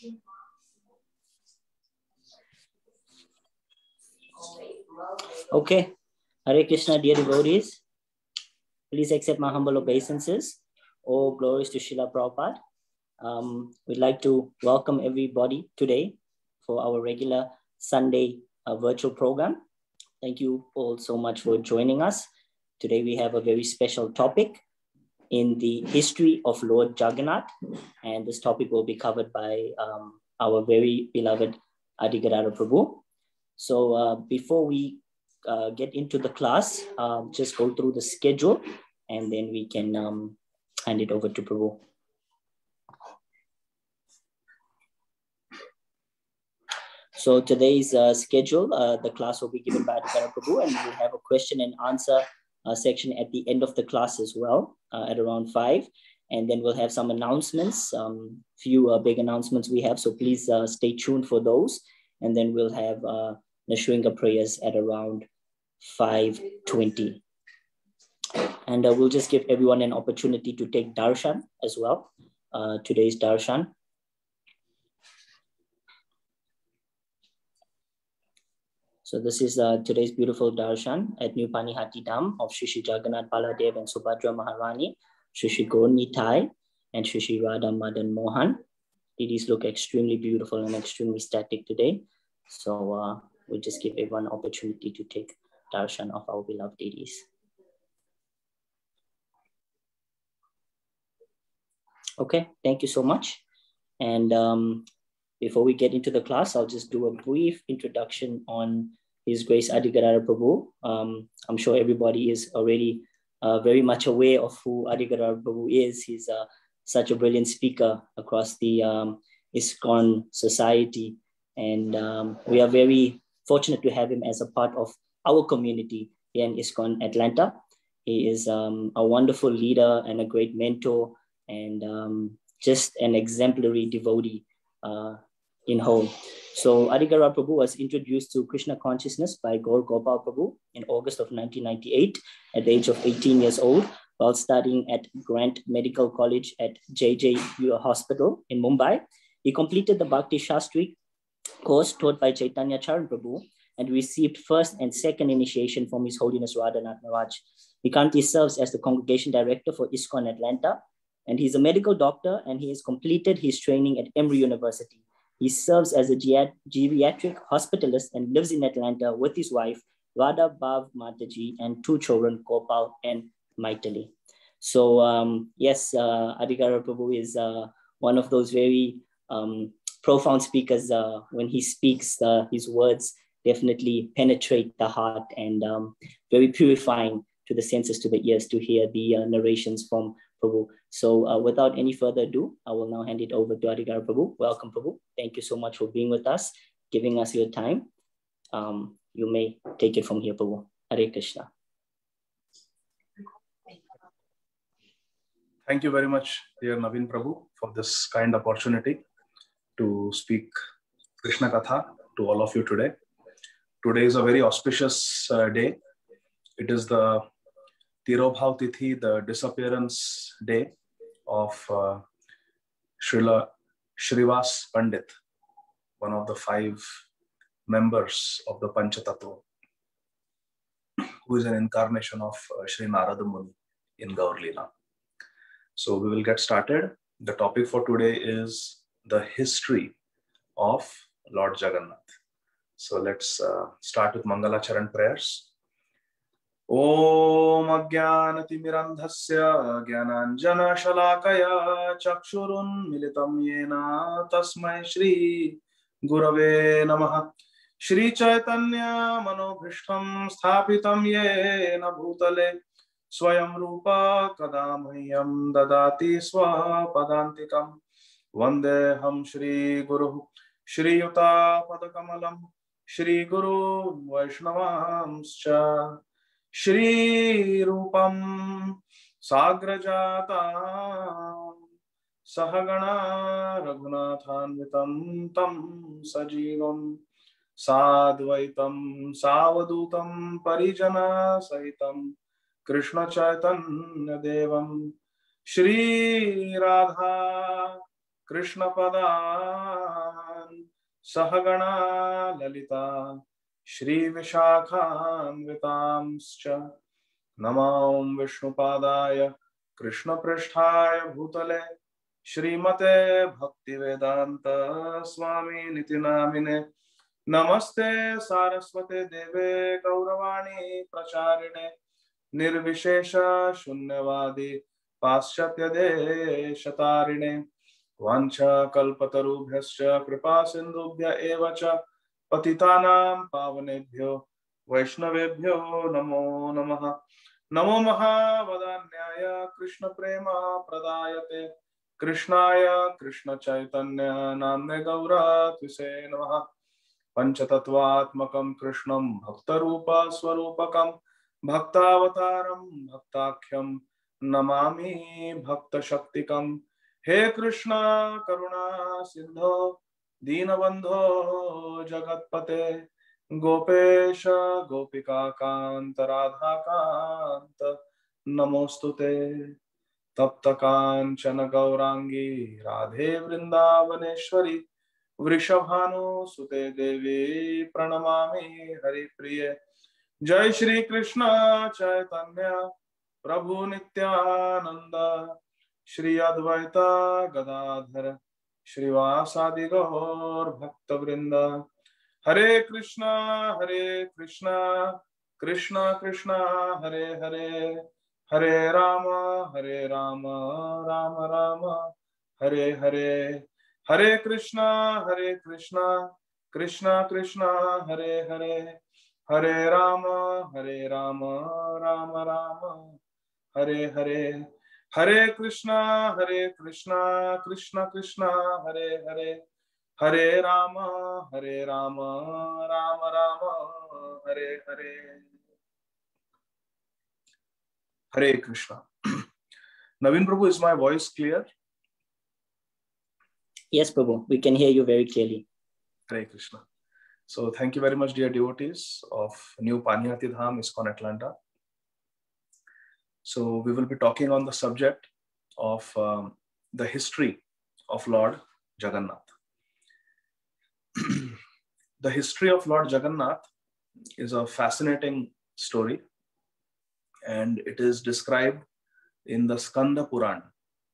Okay, Hare Krishna, dear devotees. Please accept my humble obeisances. All glories to Srila Prabhupada. We'd like to welcome everybody today for our regular Sunday virtual program. Thank you all so much for joining us. Today we have a very special topic in the history of Lord Jagannath, and this topic will be covered by our very beloved Adi Gadadhar Prabhu. So before we get into the class, just go through the schedule and then we can hand it over to Prabhu. So today's schedule, the class will be given by Adi Gadadhar Prabhu, and we will have a question and answer section at the end of the class as well, at around 5. And then we'll have some announcements, few big announcements we have. So please stay tuned for those. And then we'll have Nashringa prayers at around 5:20. And we'll just give everyone an opportunity to take darshan as well. Today's darshan. So this is today's beautiful darshan at New Panihati Dham of Shri Shri Jagannath Baladev and Subhadra Maharani, Shri Shri Gaur Nitai, and Shri Shri Radha Madan Mohan. These look extremely beautiful and extremely static today. So we'll just give everyone an opportunity to take darshan of our beloved deities. Okay, thank you so much. And before we get into the class, I'll just do a brief introduction on His Grace Adi Gadadhar Prabhu. I'm sure everybody is already very much aware of who Adi Gadadhar Prabhu is. He's such a brilliant speaker across the ISKCON society. And we are very fortunate to have him as a part of our community here in ISKCON Atlanta. He is a wonderful leader and a great mentor, and just an exemplary devotee in whole. So Adi Gadadhar Prabhu was introduced to Krishna consciousness by Gaur Gopal Prabhu in August of 1998 at the age of 18 years old while studying at Grant Medical College at JJ Hospital in Mumbai. He completed the Bhakti Shastri course taught by Chaitanya Charan Prabhu and received first and second initiation from His Holiness Radhanath Maharaj. He currently serves as the Congregation Director for ISKCON Atlanta, and he's a medical doctor, and he has completed his training at Emory University. He serves as a geriatric hospitalist and lives in Atlanta with his wife, Radha Bhav Mataji, and 2 children, Gopal and Maitali. So yes, Adi Gadadhar Prabhu is one of those very profound speakers. When he speaks, his words definitely penetrate the heart and very purifying to the senses, to the ears, to hear the narrations from Prabhu. So without any further ado, I will now hand it over to Adi Gadadhar Prabhu. Welcome, Prabhu. Thank you so much for being with us, giving us your time. You may take it from here, Prabhu. Hare Krishna. Thank you very much, dear Naveen Prabhu, for this kind opportunity to speak Krishna Katha to all of you today. Today is a very auspicious day. It is the Tirobhav Tithi, the disappearance day of Srila Shrivas Pandit, one of the 5 members of the Panchatattva, who is an incarnation of Sri Narada Muni in Gaur Leela. So we will get started. The topic for today is the history of Lord Jagannath. So let's start with Mangalacharan prayers. Om Ajnanatimirandhasya Jnananjana Shalakaya Chakshurun Militam Yena Tasmai Shri Gurave Namaha. Shri Chaitanya Manobhishtam Sthapitam Yena Bhutale Swayam Rupa Kadamahyam Dadati Swapadantikam Vandeham Shri Guru Shri Yuta Padakamalam Shri Guru Vaishnavamscha Shri Rupam Sagrajata Sahagana Raghunathanvitam Tam Sajivam Sadvaitam Savadutam Parijana Sahitam Krishna Chaitanya Devam Shri Radha Krishna पदान् सहगणा Lalita Shri विशाखान्वितांश्च नमो विष्णुपादाय कृष्ण पृष्ठाय भूतले श्रीमते भक्तिवेदांत स्वामी निति नामिने नमस्ते सारस्वते देवे गौरवाणी प्रचारिणे निर्विशेष शून्यवादी पाश्चात्य देशतारिणे वाञ्छा कल्पतरुभ्यश्च कृपा सिन्धुभ्य एव च पतितानां पावनेभ्यो वैष्णवेभ्यो नमो नमः। नमो महावदान्याय कृष्ण प्रेम प्रदायते कृष्णाय कृष्ण चैतन्य नाम्ने गौरत्विषे नमः। पंचतत्वात्मकं कृष्णं भक्तरूप स्वरूपकं भक्तावतारं भक्ताख्यं नमामि भक्तशक्तिकं। हे कृष्ण करुणा सिंधो दीनबंधो जगत्पते गोपेश गोपिका कांत राधा कांत नमोस्तुते। तप्त कांचन गौरांगी राधे वृंदावनेश्वरी वृषभानुसुते देवी प्रणमामि हरिप्रिये। जय श्री कृष्ण चैतन्य प्रभु नित्यानंद श्री अद्वैत गदाधर श्रीवासादि गौर भक्तवृंद। हरे कृष्णा कृष्ण कृष्ण हरे हरे हरे राम राम राम हरे हरे। हरे कृष्णा कृष्ण कृष्ण हरे हरे हरे राम राम राम हरे हरे। हरे Krishna Krishna Krishna Hare Hare Hare Ram Ram Ram Hare Hare. Hare Krishna. Naveen Prabhu, is my voice clear? Yes, Prabhu, we can hear you very clearly. Hare Krishna. So thank you very much, dear devotees of New Paniyati Dham, ISKCON Atlanta. So we will be talking on the subject of the history of Lord Jagannath. The history of Lord Jagannath is a fascinating story, and it is described in the Skanda Puran.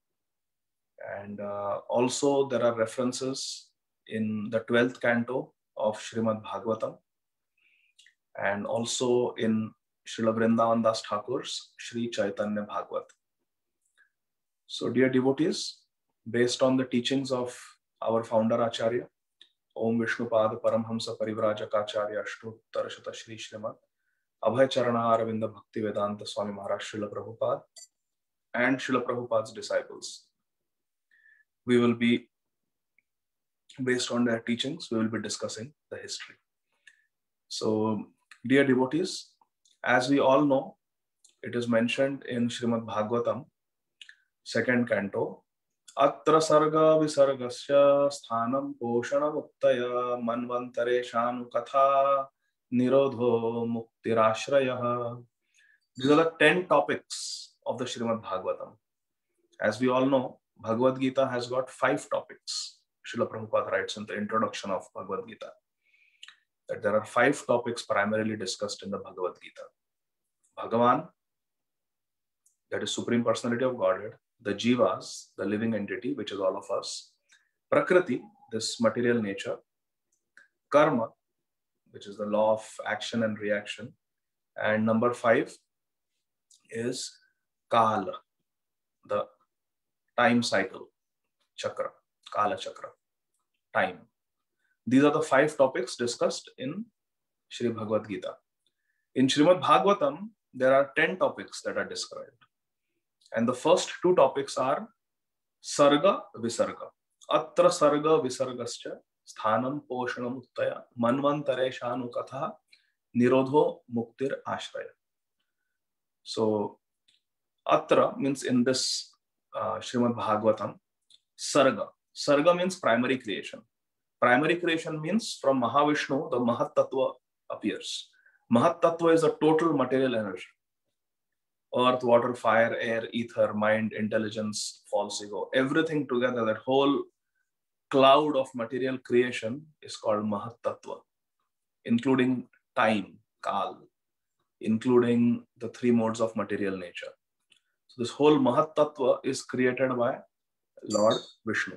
And also there are references in the 12th canto of Srimad Bhagavatam, and also in Srila Vrindavan Das Thakur's Sri Chaitanya Bhagavat. So dear devotees, based on the teachings of our founder Acharya, Om Vishnupada Paramhamsa Parivrajaka Ashtottar Shata Shri Srimad Abhay Charana Aravinda Bhakti Vedanta Swami Maharaj Srila Prabhupada and Srila Prabhupada's disciples, we will be, based on their teachings, we will be discussing the history. So, dear devotees, as we all know, it is mentioned in Srimad Bhagavatam, 2nd canto, Atra sarga visargasya sthanam poshana muktaya manvantare shanu katha nirodho muktirashrayah. These are the 10 topics of the Srimad Bhagavatam. As we all know, Bhagavad Gita has got 5 topics. Srila Prabhupada writes in the introduction of Bhagavad Gita that there are 5 topics primarily discussed in the Bhagavad Gita. Bhagavan, that is Supreme Personality of Godhead; the Jivas, the living entity, which is all of us; Prakriti, this material nature; Karma, which is the law of action and reaction; and number 5 is Kala, the time cycle, Chakra, Kala Chakra, time. These are the 5 topics discussed in Sri Bhagavad Gita. In Srimad Bhagavatam, there are 10 topics that are described. And the first 2 topics are Sarga Visarga. Atra Sarga Visargascha Sthanam Poshanam Uttaya Manvantare Shanu Katha Nirodho Muktir Ashraya. So, Atra means in this Srimad Bhagavatam, Sarga. Sarga means primary creation. Primary creation means from Mahavishnu, the Mahat Tattva appears. Mahat Tattva is a total material energy. Earth, water, fire, air, ether, mind, intelligence, false ego, everything together, that whole cloud of material creation is called Mahat Tattva, including time, Kal, including the three modes of material nature. So this whole Mahat Tattva is created by Lord Vishnu.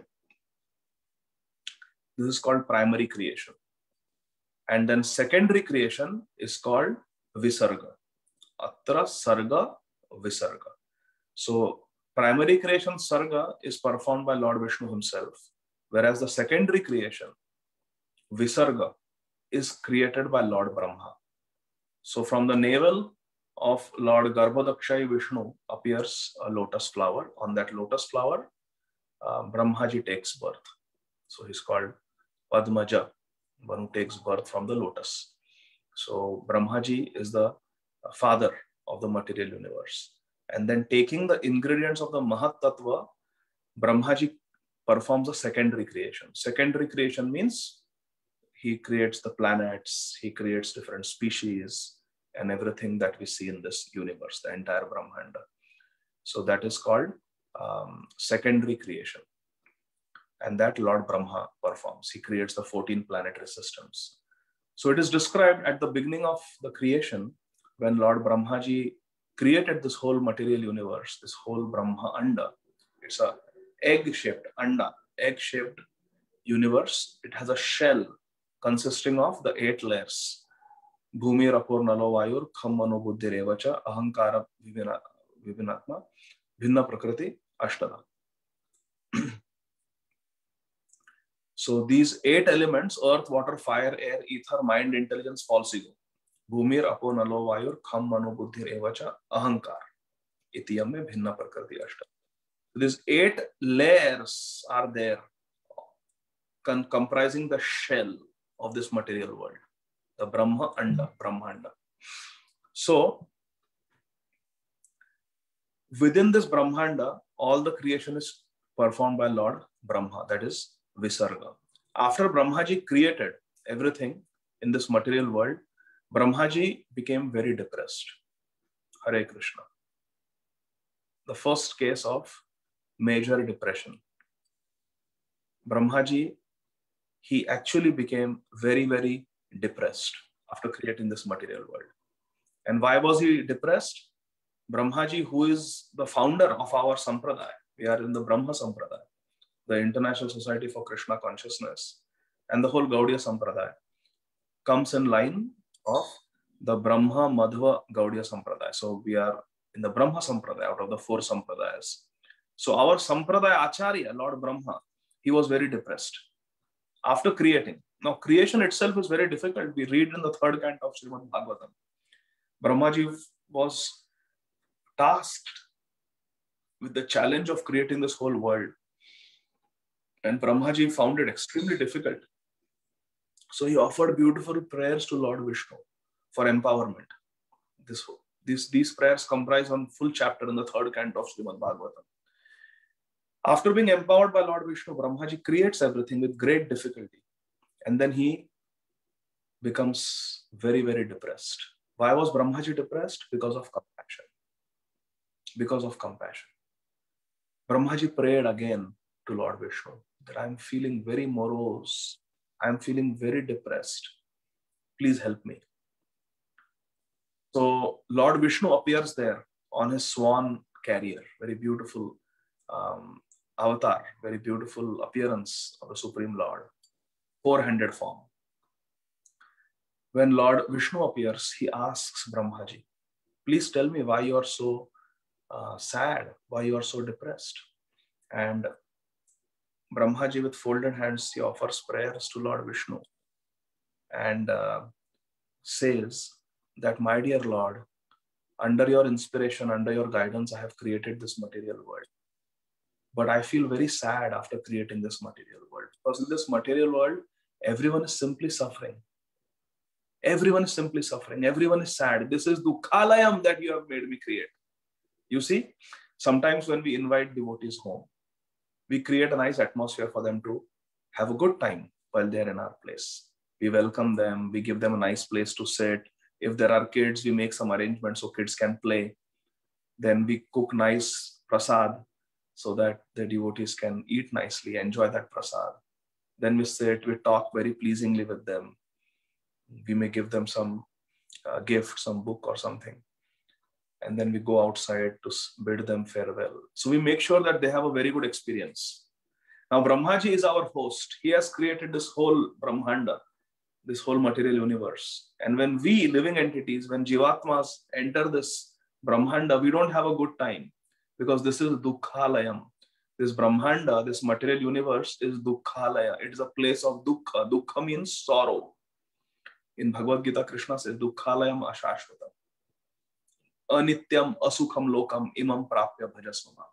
This is called primary creation. And then secondary creation is called Visarga. Atra Sarga Visarga. So primary creation, Sarga, is performed by Lord Vishnu himself, whereas the secondary creation, Visarga, is created by Lord Brahma. So from the navel of Lord Garbhodakshai Vishnu appears a lotus flower. On that lotus flower, Brahmaji takes birth. So he's called Padmaja, one who takes birth from the lotus. So Brahmaji is the father of the material universe. And then taking the ingredients of the Mahat Tattva, Brahmaji performs a secondary creation. Secondary creation means he creates the planets, he creates different species and everything that we see in this universe, the entire Brahmanda. So that is called secondary creation. And that Lord Brahma performs. He creates the 14 planetary systems. So it is described at the beginning of the creation when Lord Brahmaji created this whole material universe, this whole Brahma Anda. It's a egg-shaped Anda, egg-shaped universe. It has a shell consisting of the 8 layers. Bhumi Rapur Nalo Vayur Kham Mano Buddhi Revacha Ahankara Vivinatma Bhinna Prakriti Ashtara. So these 8 elements, earth, water, fire, air, ether, mind, intelligence, false ego. Bhumir apo nalo vayur kham mano buddhi evacha ahankar. Itiyam mein bhinna prakriti ashta. These 8 layers are there, comprising the shell of this material world, the Brahmanda. So within this Brahmanda, all the creation is performed by Lord Brahma, that is Visarga. After Brahmaji created everything in this material world, Brahmaji became very depressed. Hare Krishna. The first case of major depression. Brahmaji, he actually became very, very depressed after creating this material world. And why was he depressed? Brahmaji, who is the founder of our Sampradaya, we are in the Brahma Sampradaya, the International Society for Krishna Consciousness, and the whole Gaudiya Sampradaya comes in line of the Brahma Madhva Gaudiya Sampradaya. So we are in the Brahma Sampradaya out of the 4 Sampradayas. So our Sampradaya Acharya, Lord Brahma, he was very depressed after creating. Now creation itself is very difficult. We read in the 3rd canto of Srimad Bhagavatam. Brahmaji was tasked with the challenge of creating this whole world. And Brahmaji found it extremely difficult. So he offered beautiful prayers to Lord Vishnu for empowerment. These prayers comprise one full chapter in the 3rd canto of Srimad Bhagavatam. After being empowered by Lord Vishnu, Brahmaji creates everything with great difficulty. And then he becomes very, very depressed. Why was Brahmaji depressed? Because of compassion. Because of compassion. Brahmaji prayed again to Lord Vishnu that I'm feeling very morose. I'm feeling very depressed. Please help me. So Lord Vishnu appears there on his swan carrier, very beautiful avatar, very beautiful appearance of the Supreme Lord, 4-handed form. When Lord Vishnu appears, he asks Brahmaji, please tell me why you are so sad, why you are so depressed. And Brahmaji, with folded hands, he offers prayers to Lord Vishnu and says that, my dear Lord, under your inspiration, under your guidance, I have created this material world. But I feel very sad after creating this material world. Because in this material world, everyone is simply suffering. Everyone is simply suffering. Everyone is sad. This is Dukhalayam that you have made me create. You see, sometimes when we invite devotees home, we create a nice atmosphere for them to have a good time while they're in our place. We welcome them. We give them a nice place to sit. If there are kids, we make some arrangements so kids can play. Then we cook nice prasad so that the devotees can eat nicely, enjoy that prasad. Then we sit, we talk very pleasingly with them. We may give them some gift, some book or something. And then we go outside to bid them farewell. So we make sure that they have a very good experience. Now Brahmaji is our host. He has created this whole Brahmanda, this whole material universe. And when we living entities, when Jivatmas enter this Brahmanda, we don't have a good time, because this is Dukkhalayam. This Brahmanda, this material universe is Dukkhalaya. It is a place of Dukkha. Dukkha means sorrow. In Bhagavad Gita, Krishna says, Dukkhalayam ashashvatam. Anityam asukham lokam imam prapya bhajasmama.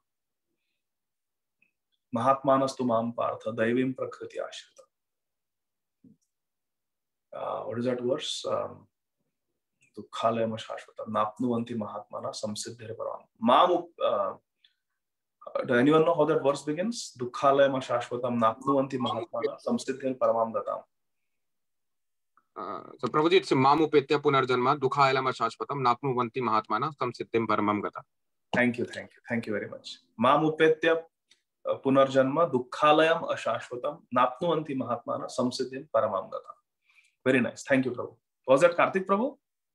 Mahatmanastu mam partha daivim prakriti ashrita. What is that verse? Dukkhalayam ashashvatam. Napnuvanti mahatmana samsiddhir param. Do anyone know how that verse begins? Dukkhalayam ashashvatam napnuvanti mahatmana samsiddhir paramam gatam. So Prabhuji, it's Mamupetya Punarjanma, Dukkhalayam ashashvatam napnuvanti mahatmana samsiddhim paramam gatam. Thank you very much. Mamupetya Punarjanma, Dukkhalayam ashashvatam napnuvanti mahatmana samsiddhim paramam gatam. Very nice. Thank you, Prabhu. Was that Karthik Prabhu?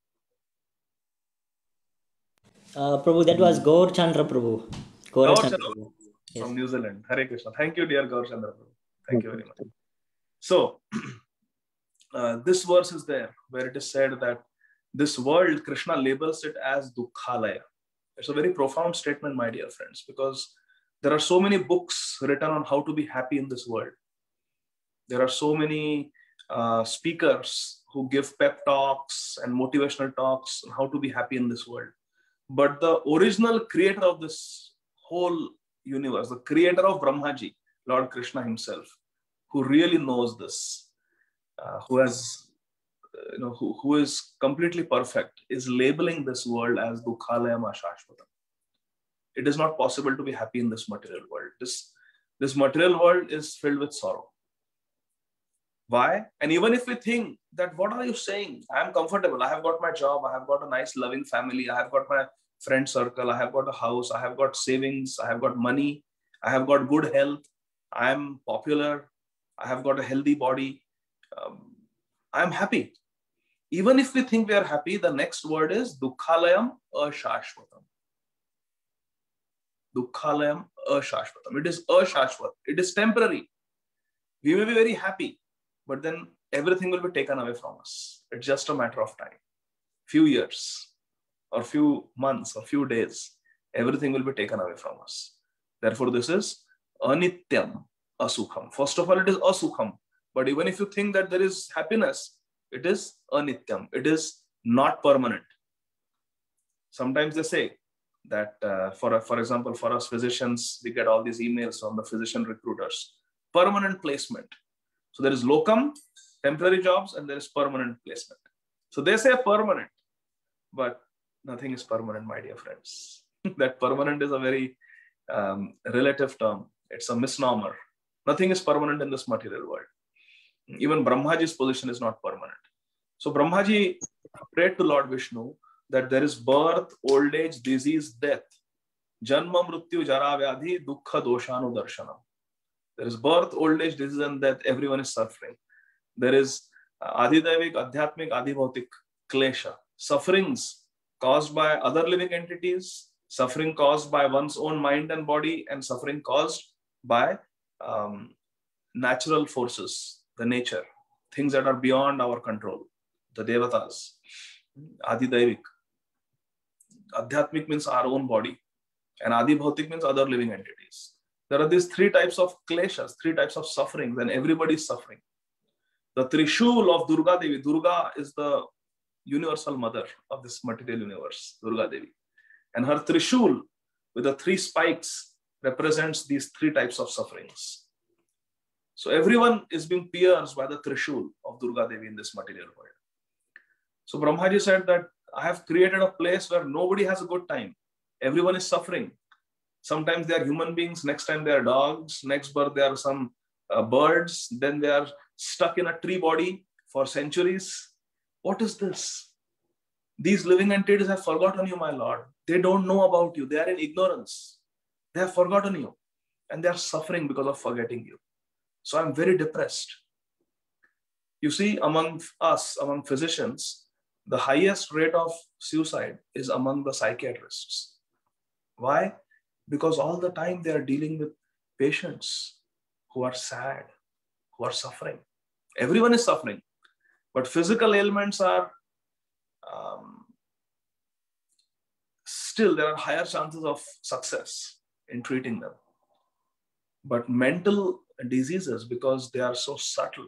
Prabhu, that was Gaur Chandra Prabhu. Gaur Chandra Prabhu. Yes. From New Zealand. Hare Krishna. Thank you, dear Gaur Chandra Prabhu. Thank you very much. So, this verse is there where it is said that this world, Krishna labels it as Dukkhalaya. It's a very profound statement, my dear friends, because there are so many books written on how to be happy in this world. There are so many speakers who give pep talks and motivational talks on how to be happy in this world. But the original creator of this whole universe, the creator of Brahmaji, Lord Krishna himself, who really knows this, who has, who is completely perfect, is labeling this world as Dukkhalayam ashashvatam. It is not possible to be happy in this material world. This material world is filled with sorrow. Why? And even if we think that, what are you saying? I am comfortable. I have got my job. I have got a nice loving family. I have got my friend circle. I have got a house. I have got savings. I have got money. I have got good health. I am popular. I have got a healthy body. I am happy. Even if we think we are happy, the next word is Dukkhalayam ashashvatam. Dukkhalayam ashashvatam. It is ashashvat. It is temporary. We may be very happy, but then everything will be taken away from us. It's just a matter of time. Few years or few months or few days, everything will be taken away from us. Therefore, this is anityam asukham. First of all, it is asukham. But even if you think that there is happiness, it is anityam. It is not permanent. Sometimes they say that, for example, for us physicians, we get all these emails from the physician recruiters. Permanent placement. So there is locum, temporary jobs, and there is permanent placement. So they say permanent, but nothing is permanent, my dear friends. That permanent is a very relative term. It's a misnomer. Nothing is permanent in this material world. Even Brahmaji's position is not permanent. So Brahmaji prayed to Lord Vishnu that there is birth, old age, disease, death. Janma mrityu jara vyadhi dukkha doshanu darshanam. There is birth, old age, disease, and death. Everyone is suffering. There is adhidavik, adhyatmik, adhibhautik, klesha. Sufferings caused by other living entities, suffering caused by one's own mind and body, and suffering caused by natural forces, the nature, things that are beyond our control, the devatas. Adhidavik. Adhyatmik means our own body, and adhibhautik means other living entities. There are these three types of kleshas, three types of sufferings, and everybody is suffering. The Trishul of Durga Devi. Durga is the universal mother of this material universe, Durga Devi. And her Trishul with the three spikes represents these three types of sufferings. So everyone is being pierced by the Trishul of Durga Devi in this material world. So Brahmaji said that I have created a place where nobody has a good time. Everyone is suffering. Sometimes they are human beings, next time they are dogs, next birth they are some birds, then they are stuck in a tree body for centuries. What is this? These living entities have forgotten you, my Lord. They don't know about you. They are in ignorance. They have forgotten you. And they are suffering because of forgetting you. So I'm very depressed. You see, among us, among physicians, the highest rate of suicide is among the psychiatrists. Why? Because all the time they are dealing with patients who are sad, who are suffering. Everyone is suffering, but physical ailments are still, there are higher chances of success in treating them. But mental diseases, because they are so subtle,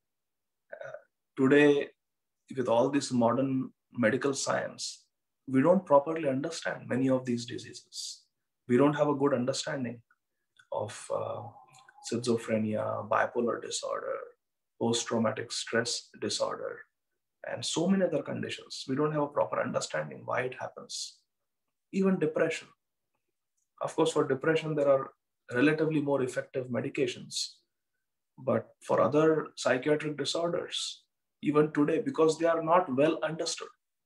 today, with all this modern medical science, we don't properly understand many of these diseases. We don't have a good understanding of schizophrenia, bipolar disorder, post-traumatic stress disorder, and so many other conditions. We don't have a proper understanding why it happens. Even depression. Of course, for depression, there are relatively more effective medications. But for other psychiatric disorders, even today, because they are not well understood,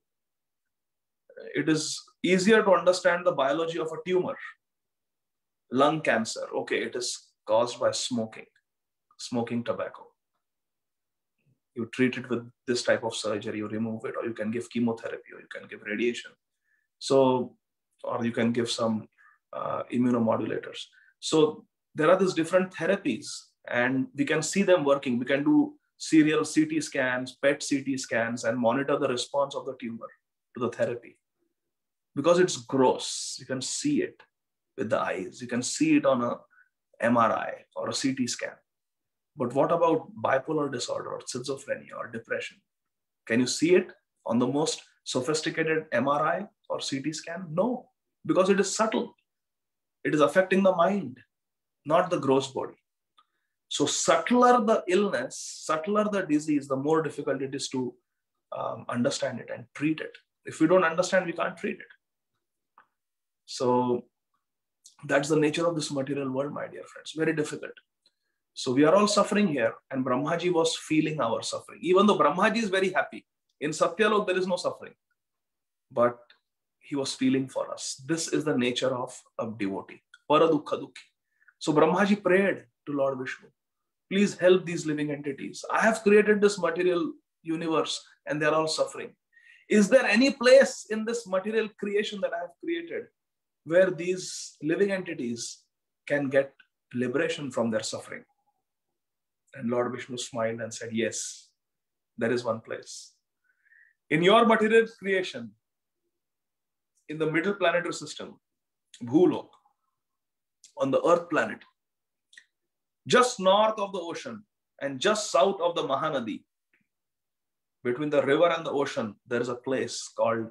it is easier to understand the biology of a tumor. Lung cancer, okay, it is caused by smoking tobacco. You treat it with this type of surgery, you remove it, or you can give chemotherapy, or you can give radiation. So, or you can give some immunomodulators. So there are these different therapies, and we can see them working. We can do serial CT scans, PET CT scans, and monitor the response of the tumor to the therapy. Because it's gross, you can see it with the eyes. You can see it on a MRI or a CT scan. But what about bipolar disorder or schizophrenia or depression? Can you see it on the most sophisticated MRI or CT scan? No, because it is subtle. It is affecting the mind, not the gross body. So subtler the illness, subtler the disease, the more difficult it is to understand it and treat it. If we don't understand, we can't treat it. So that's the nature of this material world, my dear friends. Very difficult. So we are all suffering here, and Brahmaji was feeling our suffering. Even though Brahmaji is very happy. In Satyalok, there is no suffering. But he was feeling for us. This is the nature of a devotee. Paradukha dukhi. So Brahmaji prayed to Lord Vishnu, please help these living entities. I have created this material universe and they're all suffering. Is there any place in this material creation that I have created where these living entities can get liberation from their suffering? And Lord Vishnu smiled and said, yes, there is one place. In your material creation, in the middle planetary system, Bhulok, on the Earth planet, just north of the ocean and just south of the Mahanadi, between the river and the ocean, there is a place called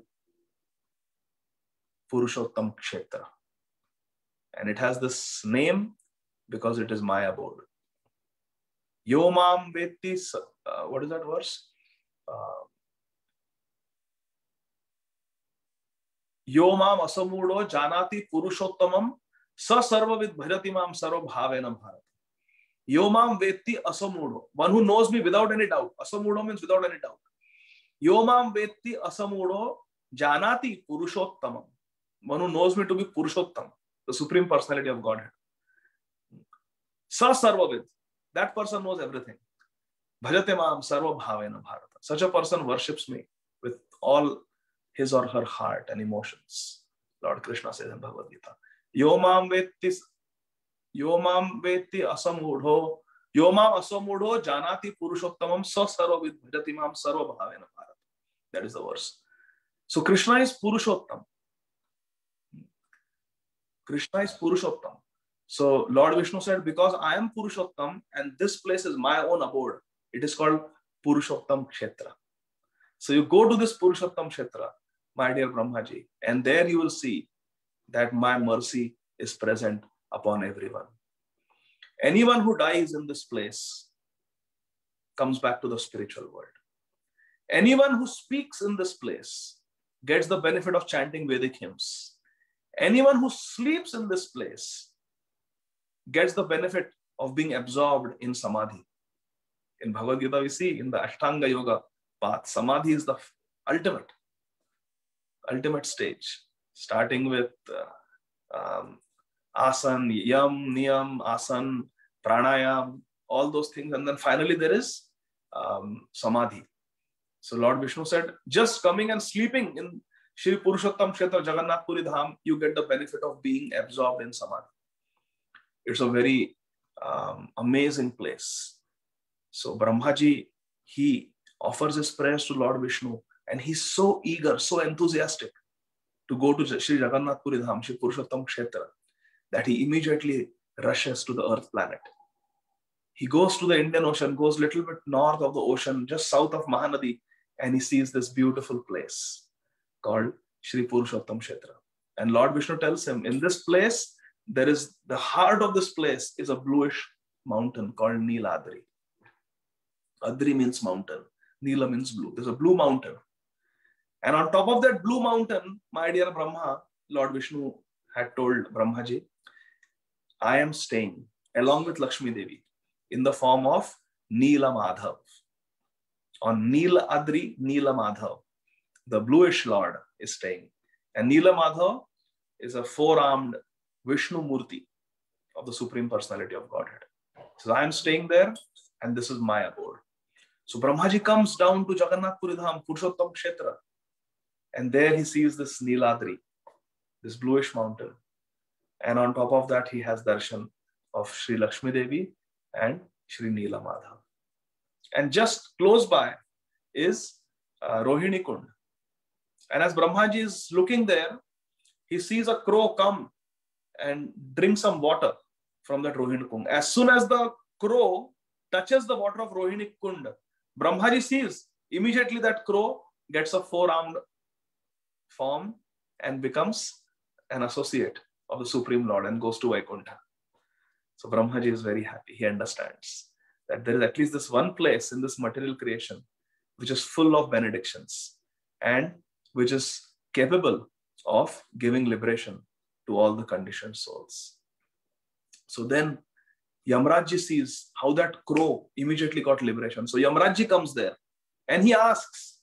Purushottam Kshetra. And it has this name because it is my abode. Yomam Vetti, what is that verse? Yomam asamudo janati purushottamam sa sarvavid bhajati mam sarva bhavena bharat. Yomam vetti asamudo, one who knows me without any doubt. Asamudo means without any doubt. Yomam vetti asamudo janati purushottamam, one who knows me to be Purushottam, the Supreme Personality of Godhead. Sa sarvavid, that person knows everything. Bhajate mam sarva bhavena bharata. Such a person worships me with all his or her heart and emotions. Lord Krishna says in Bhagavad Gita, Yomam vetti asamudho, Yomam asamudho janati purushottamam sa sarvavid bhajati mam sarva bhavena bharata. That is the verse. So Krishna is Purushottam. Krishna is Purushottam. So Lord Vishnu said, because I am Purushottam and this place is my own abode, it is called Purushottam Kshetra. So you go to this Purushottam Kshetra, my dear Brahmaji, and there you will see that my mercy is present upon everyone. Anyone who dies in this place comes back to the spiritual world. Anyone who speaks in this place gets the benefit of chanting Vedic hymns. Anyone who sleeps in this place gets the benefit of being absorbed in Samadhi. In Bhagavad Gita, we see in the Ashtanga Yoga path, Samadhi is the ultimate stage, starting with asan, yam, niyam, asan, pranayam, all those things. And then finally there is Samadhi. So Lord Vishnu said, just coming and sleeping in Shri Purushottam Kshetra Jagannath Puri Dham, you get the benefit of being absorbed in Samadhi. It's a very amazing place. So Brahmaji, he offers his prayers to Lord Vishnu, and he's so eager, so enthusiastic to go to Shri Jagannath Puri Dham, Shri Purushottam Kshetra, that he immediately rushes to the earth planet. He goes to the Indian Ocean, goes a little bit north of the ocean, just south of Mahanadi, and he sees this beautiful place called Shri Purushottam Kshetra. And Lord Vishnu tells him, in this place, there is the heart of this place is a bluish mountain called Niladri. Adri means mountain. Nila means blue. There's a blue mountain. And on top of that blue mountain, my dear Brahma, Lord Vishnu had told Brahmaji, I am staying along with Lakshmi Devi in the form of Nila Madhav. On Nila Adri, Nila Madhav, the bluish Lord is staying. And Nila Madhav is a four-armed Vishnu Murti of the Supreme Personality of Godhead. So I am staying there, and this is my abode. So Brahmaji comes down to Jagannath Puri Dham, Purushottam Kshetra, and there he sees this Niladri, this bluish mountain. And on top of that, he has darshan of Shri Lakshmi Devi and Shri Nila Madhav. And just close by is Rohini Kund. And as Brahmaji is looking there, he sees a crow come and drink some water from that Rohini Kund. As soon as the crow touches the water of Rohini Kund, Brahmaji sees immediately that crow gets a four-armed form and becomes an associate of the Supreme Lord and goes to Vaikuntha. So Brahmaji is very happy. He understands that there is at least this one place in this material creation which is full of benedictions and which is capable of giving liberation to all the conditioned souls. So then Yamrajji sees how that crow immediately got liberation. So Yamrajji comes there and he asks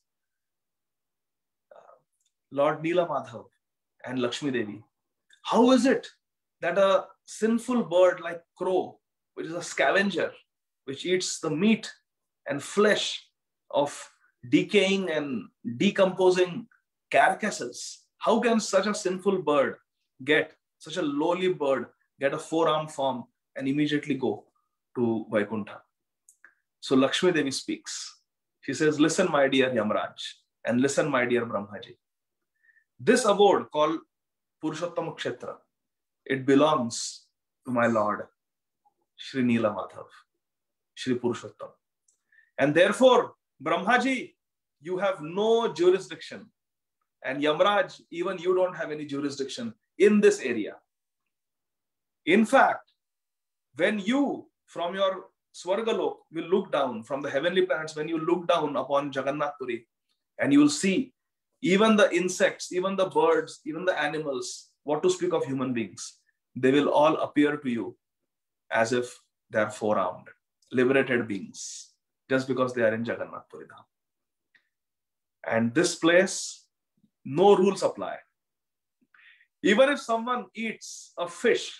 Lord Nila Madhav and Lakshmi Devi, how is it that a sinful bird like crow, which is a scavenger, which eats the meat and flesh of decaying and decomposing carcasses, how can such a sinful bird such a lowly bird get a four-armed form and immediately go to Vaikuntha? So Lakshmi Devi speaks. She says, listen, my dear Yamraj, and listen, my dear Brahmaji. This abode called Purushottam Kshetra, it belongs to my Lord, Shri Nila Madhav, Shri Purushottam. And therefore, Brahmaji, you have no jurisdiction. And Yamraj, even you don't have any jurisdiction in this area. In fact, when you, from your Swargalok, will look down from the heavenly planets, when you look down upon Jagannath Puri, and you will see even the insects, even the birds, even the animals, what to speak of human beings, they will all appear to you as if they are four-armed, liberated beings, just because they are in Jagannath Puri Dham. And this place, no rules apply. Even if someone eats a fish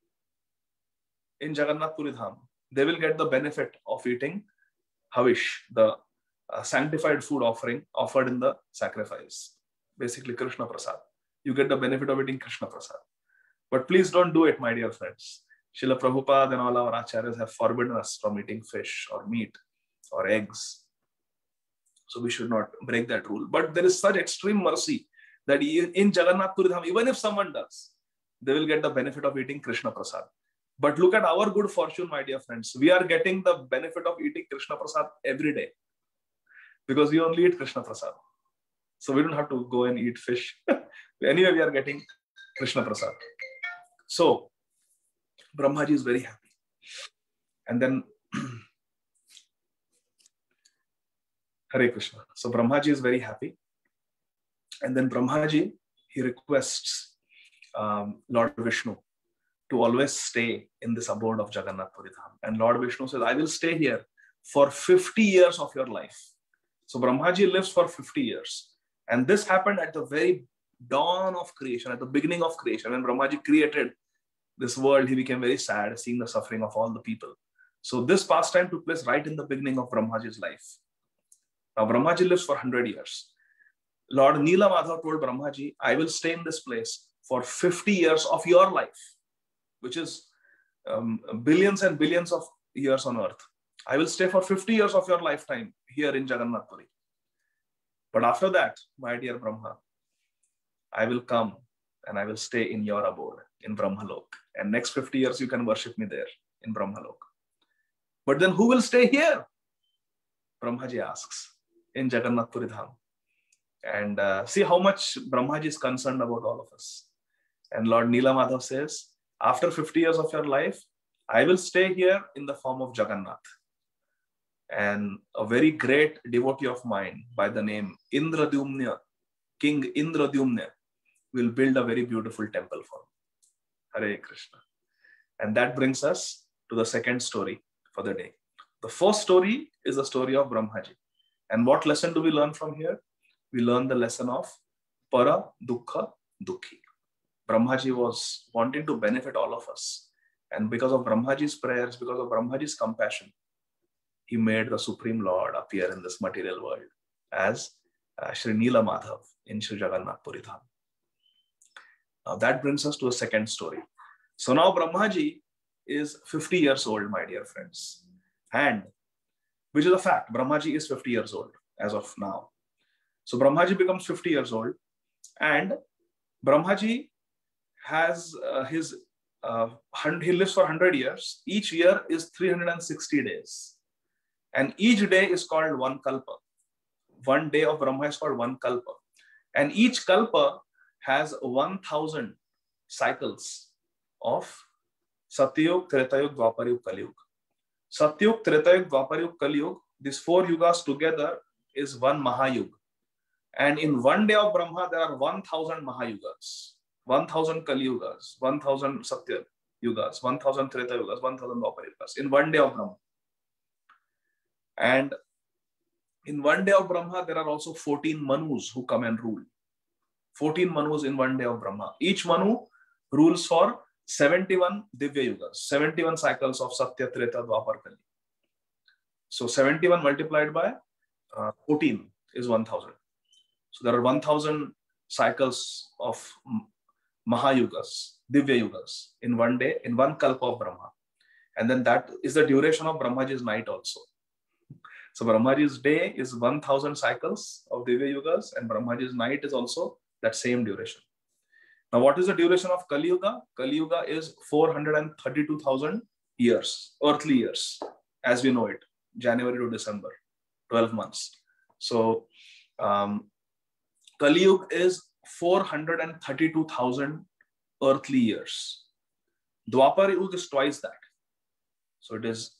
in Jagannath Puri Dham, they will get the benefit of eating Havish, the sanctified food offering offered in the sacrifice. Basically, Krishna Prasad. You get the benefit of eating Krishna Prasad. But please don't do it, my dear friends. Srila Prabhupada and all our acharyas have forbidden us from eating fish or meat or eggs. So we should not break that rule. But there is such extreme mercy that in Jagannath Puri Dham, even if someone does, they will get the benefit of eating Krishna Prasad. But look at our good fortune, my dear friends. We are getting the benefit of eating Krishna Prasad every day because we only eat Krishna Prasad. So we don't have to go and eat fish. Anyway, we are getting Krishna Prasad. So Brahmaji is very happy. And then Hare Krishna. So Brahmaji is very happy. And then Brahmaji, he requests Lord Vishnu to always stay in this abode of Jagannath Puri Dham. And Lord Vishnu says, I will stay here for 50 years of your life. So Brahmaji lives for 50 years. And this happened at the very dawn of creation, at the beginning of creation. When Brahmaji created this world, he became very sad seeing the suffering of all the people. So this pastime took place right in the beginning of Brahmaji's life. Now Brahmaji lives for 100 years. Lord Nila Madhav told Brahmaji, I will stay in this place for 50 years of your life, which is billions and billions of years on earth. I will stay for 50 years of your lifetime here in Jagannath Puri. But after that, my dear Brahma, I will come and I will stay in your abode in Brahmalok. And next 50 years, you can worship me there in Brahmalok. But then who will stay here? Brahmaji asks in Jagannath Puri Dham. And see how much Brahmaji is concerned about all of us. And Lord Nila Madhav says, after 50 years of your life, I will stay here in the form of Jagannath. And a very great devotee of mine by the name Indradyumna, King Indradyumna, will build a very beautiful temple for me. Hare Krishna. And that brings us to the second story for the day. The first story is the story of Brahmaji. And what lesson do we learn from here? We learn the lesson of Para Dukkha Dukhi. Brahmaji was wanting to benefit all of us. And because of Brahmaji's prayers, because of Brahmaji's compassion, he made the Supreme Lord appear in this material world as Shri Nila Madhav in Shri Jagannath Puri Dham. Now that brings us to a second story. So now Brahmaji is 50 years old, my dear friends. And which is a fact, Brahmaji is 50 years old as of now. So Brahmaji becomes 50 years old and Brahmaji has he lives for 100 years. Each year is 360 days. And each day is called one kalpa. One day of Brahma is called one kalpa. And each kalpa has 1,000 cycles of Satyug, Tretayug, Dwapar Yug, Kali Yug. Satyug, Tretayug, Dwapar Yug, Kali Yug, these four yugas together is one Mahayug. And in one day of Brahma, there are 1,000 Mahayugas, 1,000 Kali Yugas, 1,000 Satya Yugas, 1,000 Treta Yugas, 1,000 Dwapar Yugas in one day of Brahma. And in one day of Brahma, there are also 14 Manus who come and rule. 14 Manus in one day of Brahma. Each Manu rules for 71 Divya Yugas, 71 cycles of Satya, Treta, Dwapar, Kali. So 71 multiplied by 14 is 1,000. So there are 1,000 cycles of Mahayugas, Divya Yugas in one day, in one Kalpa of Brahma. And then that is the duration of Brahmaji's night also. So Brahmaji's day is 1,000 cycles of Divya Yugas and Brahmaji's night is also that same duration. Now what is the duration of Kali Yuga? Kali Yuga is 432,000 years, earthly years, as we know it, January to December, 12 months. So Kali Yuga is 432,000 earthly years. Dwapar Yuga is twice that. So it is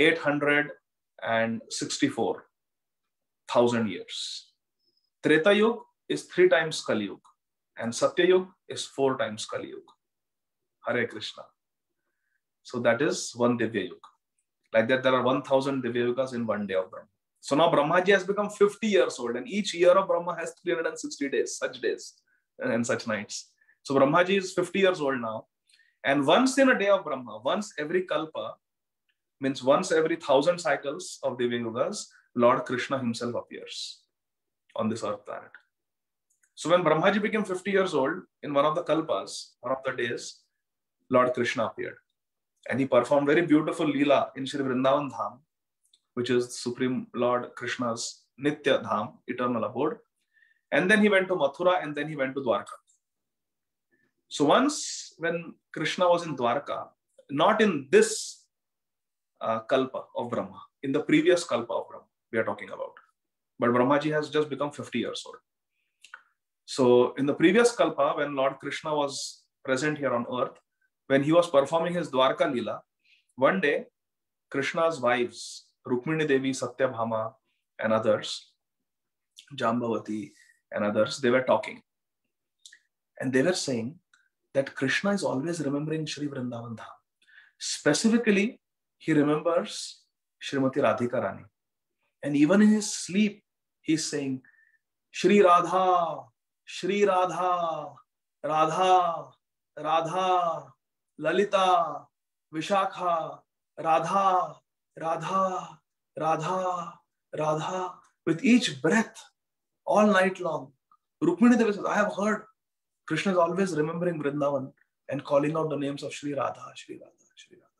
864,000 years. Treta Yuga is 3 times Kali Yuga. And Satya Yuga is 4 times Kali Yuga. Hare Krishna. So that is one Divya Yuga. Like that, there are 1,000 Divya Yugas in one day of Brahma. So now Brahmaji has become 50 years old and each year of Brahma has 360 days, such days and such nights. So Brahmaji is 50 years old now. And once in a day of Brahma, once every kalpa, means once every 1,000 cycles of Divya Yugas, Lord Krishna himself appears on this earth planet. So when Brahmaji became 50 years old, in one of the kalpas, one of the days, Lord Krishna appeared. And he performed very beautiful Leela in Shri Vrindavan Dham, which is Supreme Lord Krishna's Nitya Dham, eternal abode. And then he went to Mathura and then he went to Dwarka. So once when Krishna was in Dwarka, not in this kalpa of Brahma, in the previous kalpa of Brahma we are talking about. But Brahmaji has just become 50 years old. So in the previous kalpa, when Lord Krishna was present here on earth, when he was performing his Dwarka Leela, one day Krishna's wives, Rukmini Devi, Satyabhama and others, Jambavati and others, they were talking. And they were saying that Krishna is always remembering Shri Vrindavan Dham. Specifically, he remembers Srimati Radhika Rani. And even in his sleep, he's saying, Shri Radha, Shri Radha, Radha, Radha, Lalita, Vishakha, Radha, Radha, Radha, Radha, with each breath, all night long. Rukmini Devi says, I have heard Krishna is always remembering Vrindavan and calling out the names of Shri Radha, Shri Radha, Shri Radha.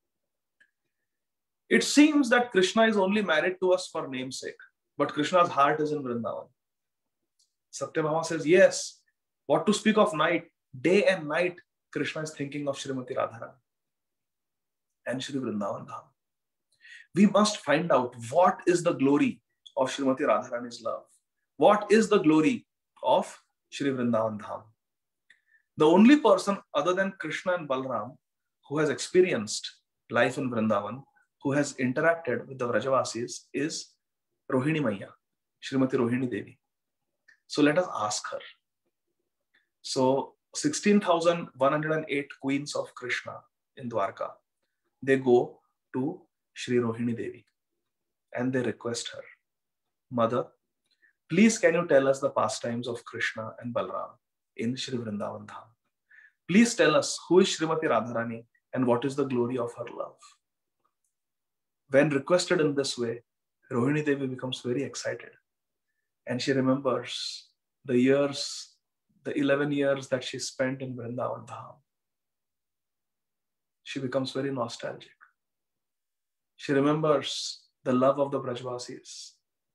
It seems that Krishna is only married to us for namesake, but Krishna's heart is in Vrindavan. Satyabhama says, yes, what to speak of night, day and night, Krishna is thinking of Srimati Radharani and Shri Vrindavan Dham. We must find out what is the glory of Srimati Radharani's love. What is the glory of Shri Vrindavan Dham? The only person other than Krishna and Balram who has experienced life in Vrindavan, who has interacted with the Vrajavasis, is Rohini Maiya, Srimati Rohini Devi. So let us ask her. So 16,108 queens of Krishna in Dwarka, they go to Shri Rohini Devi and they request her, Mother, please can you tell us the pastimes of Krishna and Balram in Shri Vrindavan Dham? Please tell us who is Srimati Radharani and what is the glory of her love. When requested in this way, Rohini Devi becomes very excited and she remembers the years, the 11 years that she spent in Vrindavan Dham. She becomes very nostalgic. She remembers the love of the Brajvasis.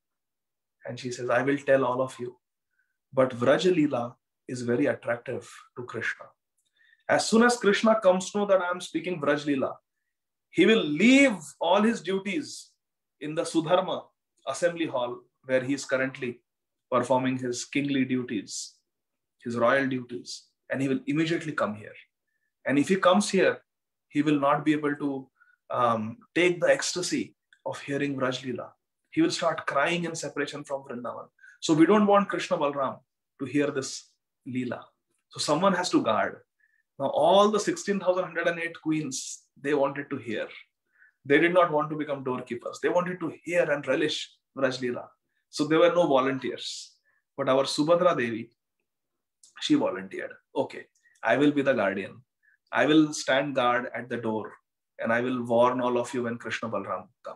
And she says, I will tell all of you. But Vraja Leela is very attractive to Krishna. As soon as Krishna comes to know that I am speaking Vraj Leela, he will leave all his duties in the Sudharma assembly hall where he is currently performing his kingly duties, his royal duties, and he will immediately come here. And if he comes here, he will not be able to take the ecstasy of hearing Vraj Leela. He will start crying in separation from Vrindavan. So we don't want Krishna Balram to hear this Leela. So someone has to guard. Now all the 16,108 queens, they wanted to hear. They did not want to become doorkeepers. They wanted to hear and relish Vraj Leela. So there were no volunteers. But our Subhadra Devi, she volunteered. Okay, I will be the guardian. I will stand guard at the door and I will warn all of you when Krishna Balram come.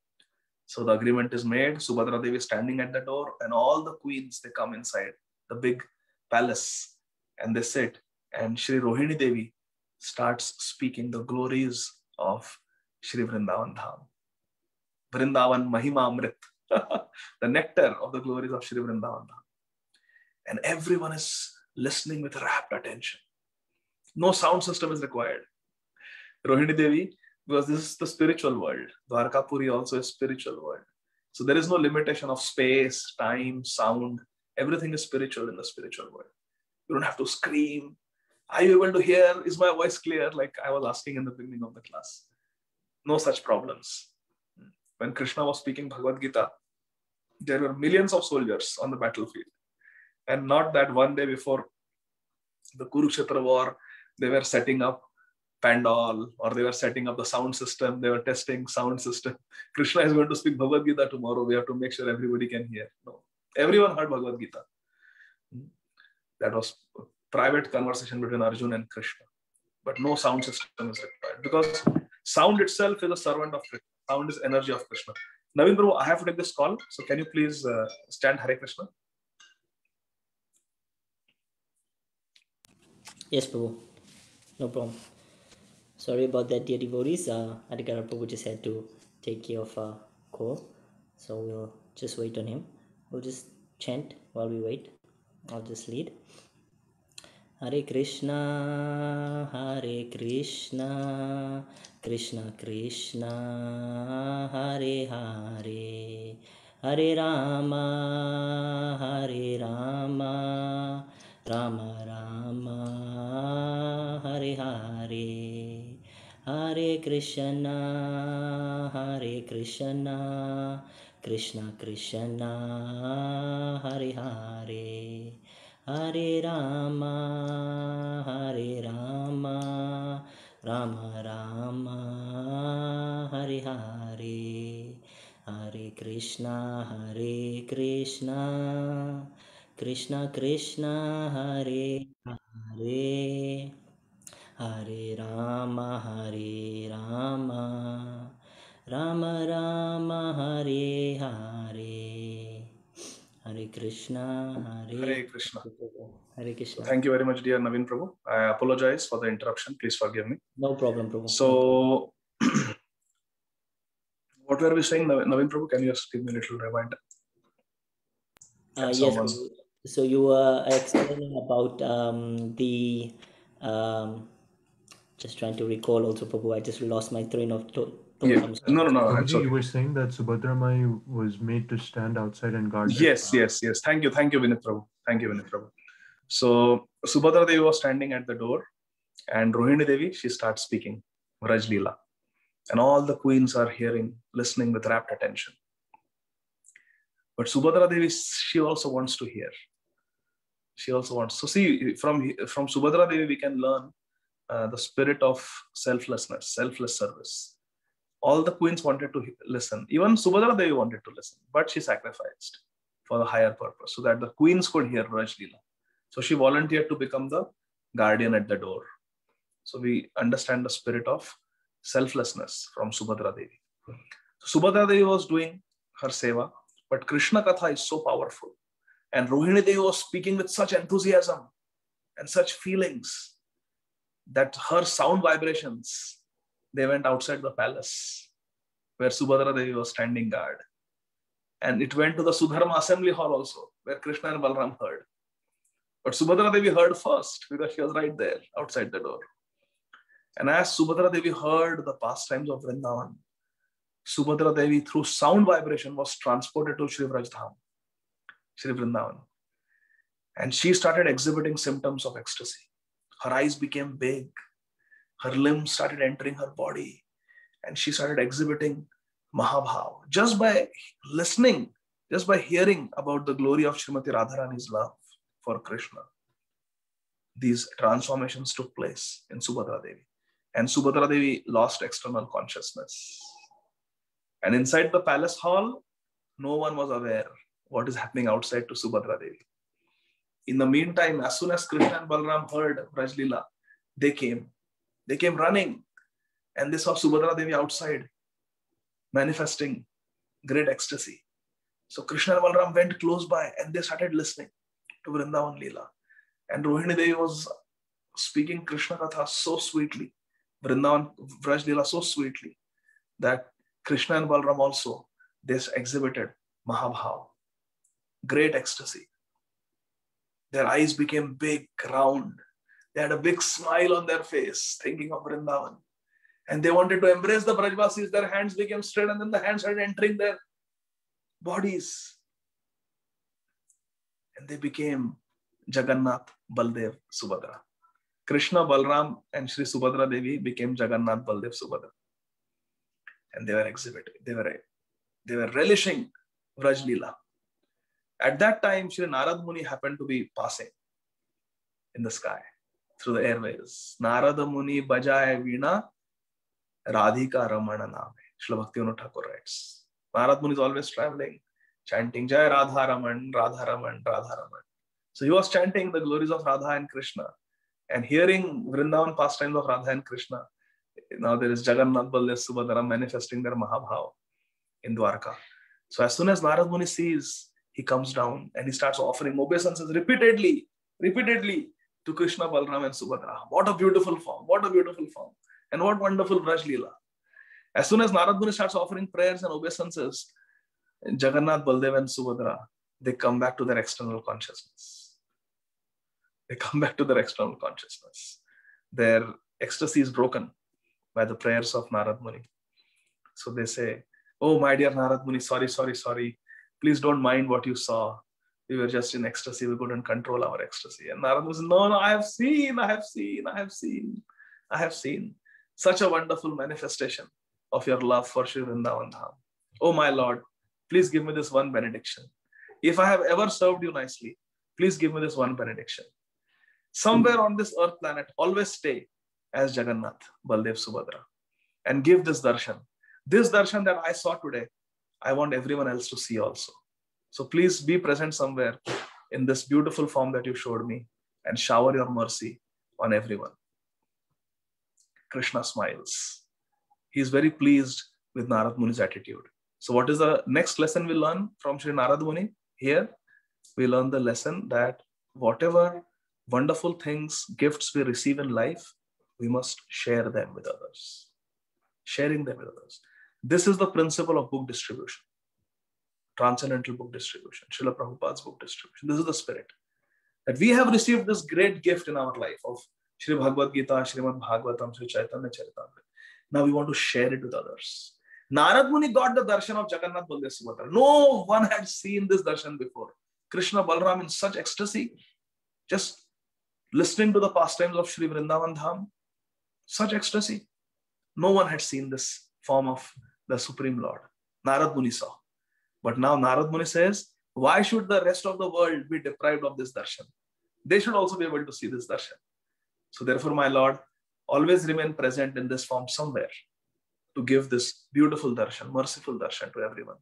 So the agreement is made. Subhadra Devi is standing at the door and all the queens, they come inside the big palace and they sit. And Shri Rohini Devi starts speaking the glories of Shri Vrindavan Dham. Vrindavan Mahima Amrit, the nectar of the glories of Shri Vrindavan Dham. And everyone is listening with rapt attention. No sound system is required. Rohini Devi, because this is the spiritual world. Dwarkapuri also is spiritual world. So there is no limitation of space, time, sound. Everything is spiritual in the spiritual world. You don't have to scream. Are you able to hear? Is my voice clear? Like I was asking in the beginning of the class. No such problems. When Krishna was speaking Bhagavad Gita, there were millions of soldiers on the battlefield. And not that one day before the Kurukshetra war, they were setting up Pandal or they were setting up the sound system. They were testing sound system. Krishna is going to speak Bhagavad Gita tomorrow. We have to make sure everybody can hear. No, everyone heard Bhagavad Gita. That was a private conversation between Arjuna and Krishna. But no sound system is required because sound itself is a servant of Krishna. Sound is energy of Krishna. Naveen Prabhu, I have to take this call. So can you please stand Hare Krishna? Yes, Prabhu. No problem. Sorry about that, dear devotees. Adhikara Prabhu just had to take care of a call. So we'll just wait on him. We'll just chant while we wait. I'll just lead. Hare Krishna, Krishna Krishna, Hare Hare, Hare Rama, Rama Rama, Hare Hare, Hare Krishna, Krishna Krishna, Hare Hare, Hare Rama, Rama Rama, Hare Hare, Hare Krishna, Krishna Krishna, Hare Hare, Hare Rama, Rama Rama Hare Hare, Hare Krishna Hare Krishna. Hare Krishna. Thank you very much, dear Naveen Prabhu. I apologize for the interruption. Please forgive me. No problem, Prabhu. So, what were we saying, Naveen Prabhu? Can you just give me a little reminder? Yes. So you were explaining about the just trying to recall also, Prabhu. I just lost my train of thought. Yeah. No. Prabhuji, you were saying that Subhadra Mai was made to stand outside and guard. Yes. Thank you, Vinit Prabhu. So Subhadra Devi was standing at the door, and Rohini Devi, she starts speaking Vraj Leela, and all the queens are listening with rapt attention. But Subhadra Devi, she also wants to hear. She also wants. So see, from Subhadra Devi, we can learn the spirit of selflessness, selfless service. All the queens wanted to listen. Even Subhadra Devi wanted to listen, but she sacrificed for the higher purpose so that the queens could hear Vraj Leela. So she volunteered to become the guardian at the door. So we understand the spirit of selflessness from Subhadra Devi. So Subhadra Devi was doing her seva, but Krishna Katha is so powerful. And Rohini Devi was speaking with such enthusiasm and such feelings that her sound vibrations, they went outside the palace where Subhadra Devi was standing guard. And it went to the Sudharma assembly hall also, where Krishna and Balram heard. But Subhadra Devi heard first because she was right there outside the door. And as Subhadra Devi heard the pastimes of Vrindavan, Subhadra Devi through sound vibration was transported to Shri Vrajdham, Shri Vrindavan. And she started exhibiting symptoms of ecstasy. Her eyes became big. Her limbs started entering her body. And she started exhibiting Mahabhav. Just by listening, just by hearing about the glory of Srimati Radharani's love for Krishna, these transformations took place in Subhadra Devi. And Subhadra Devi lost external consciousness. And inside the palace hall, no one was aware what is happening outside to Subhadra Devi. In the meantime, as soon as Krishna and Balram heard Vraj Leela, they came running, and they saw Subhadra Devi outside manifesting great ecstasy. So Krishna and Balram went close by and they started listening to Vrindavan Leela. And Rohini Devi was speaking Krishna Katha so sweetly, Vrindavan Vraj Leela so sweetly, that Krishna and Balram also, they exhibited Mahabhav, great ecstasy. Their eyes became big, round. They had a big smile on their face, thinking of Vrindavan. And they wanted to embrace the Brajvasis. Their hands became straight, and then the hands started entering their bodies. And they became Jagannath, Baldev, Subhadra. Krishna, Balram, and Shri Subhadra Devi became Jagannath, Baldev, Subhadra. And they were exhibiting. They were relishing Vraj Leela. At that time, Shri Narad Muni happened to be passing in the sky through the airways. Narada Muni bajaye veena, Radhika Ramana Name. Srila Bhaktivinoda Thakur writes. Narad Muni is always traveling, chanting Jai Radha Raman, Radha Raman, Radha Raman. So he was chanting the glories of Radha and Krishna and hearing Vrindavan pastimes of Radha and Krishna. Now there is Jagannath Baldev Subhadra manifesting their Mahabhav in Dwarka. So as soon as Narad Muni sees, he comes down and he starts offering obeisances repeatedly to Krishna, Balram and Subhadra. What a beautiful form. What a beautiful form. And what wonderful Vraj Leela. As soon as Narad Muni starts offering prayers and obeisances, Jagannath, Baldev and Subhadra, they come back to their external consciousness. Their ecstasy is broken by the prayers of Narad Muni. So they say, oh, my dear Narad Muni, sorry. Please don't mind what you saw. We were just in ecstasy. We couldn't control our ecstasy. And Narad Muni said, no, I have seen such a wonderful manifestation of your love for Shri Vrindavan Dham. Oh, my Lord, please give me this one benediction. If I have ever served you nicely, please give me this one benediction. Somewhere on this earth planet, always stay as Jagannath, Baldev, Subhadra, and give this darshan. This darshan that I saw today, I want everyone else to see also. So please be present somewhere in this beautiful form that you showed me and shower your mercy on everyone. Krishna smiles. He is very pleased with Narad Muni's attitude. So what is the next lesson we learn from Sri Narad Muni? Here we learn the lesson that whatever wonderful things, gifts we receive in life, we must share them with others. Sharing them with others. This is the principle of book distribution. Transcendental book distribution. Srila Prabhupada's book distribution. This is the spirit. That we have received this great gift in our life of Sri Bhagavad Gita, Srimad Bhagavatam, Sri Chaitanya Charitamrita. Now we want to share it with others. Narad Muni got the darshan of Jagannath Baldev Subhadra. No one had seen this darshan before. Krishna Balram in such ecstasy, just listening to the pastimes of Sri Vrindavan Dham, such ecstasy. No one had seen this form of the Supreme Lord. Narad Muni saw. But now Narad Muni says, why should the rest of the world be deprived of this darshan? They should also be able to see this darshan. So therefore, my Lord, always remain present in this form somewhere to give this beautiful darshan, merciful darshan to everyone.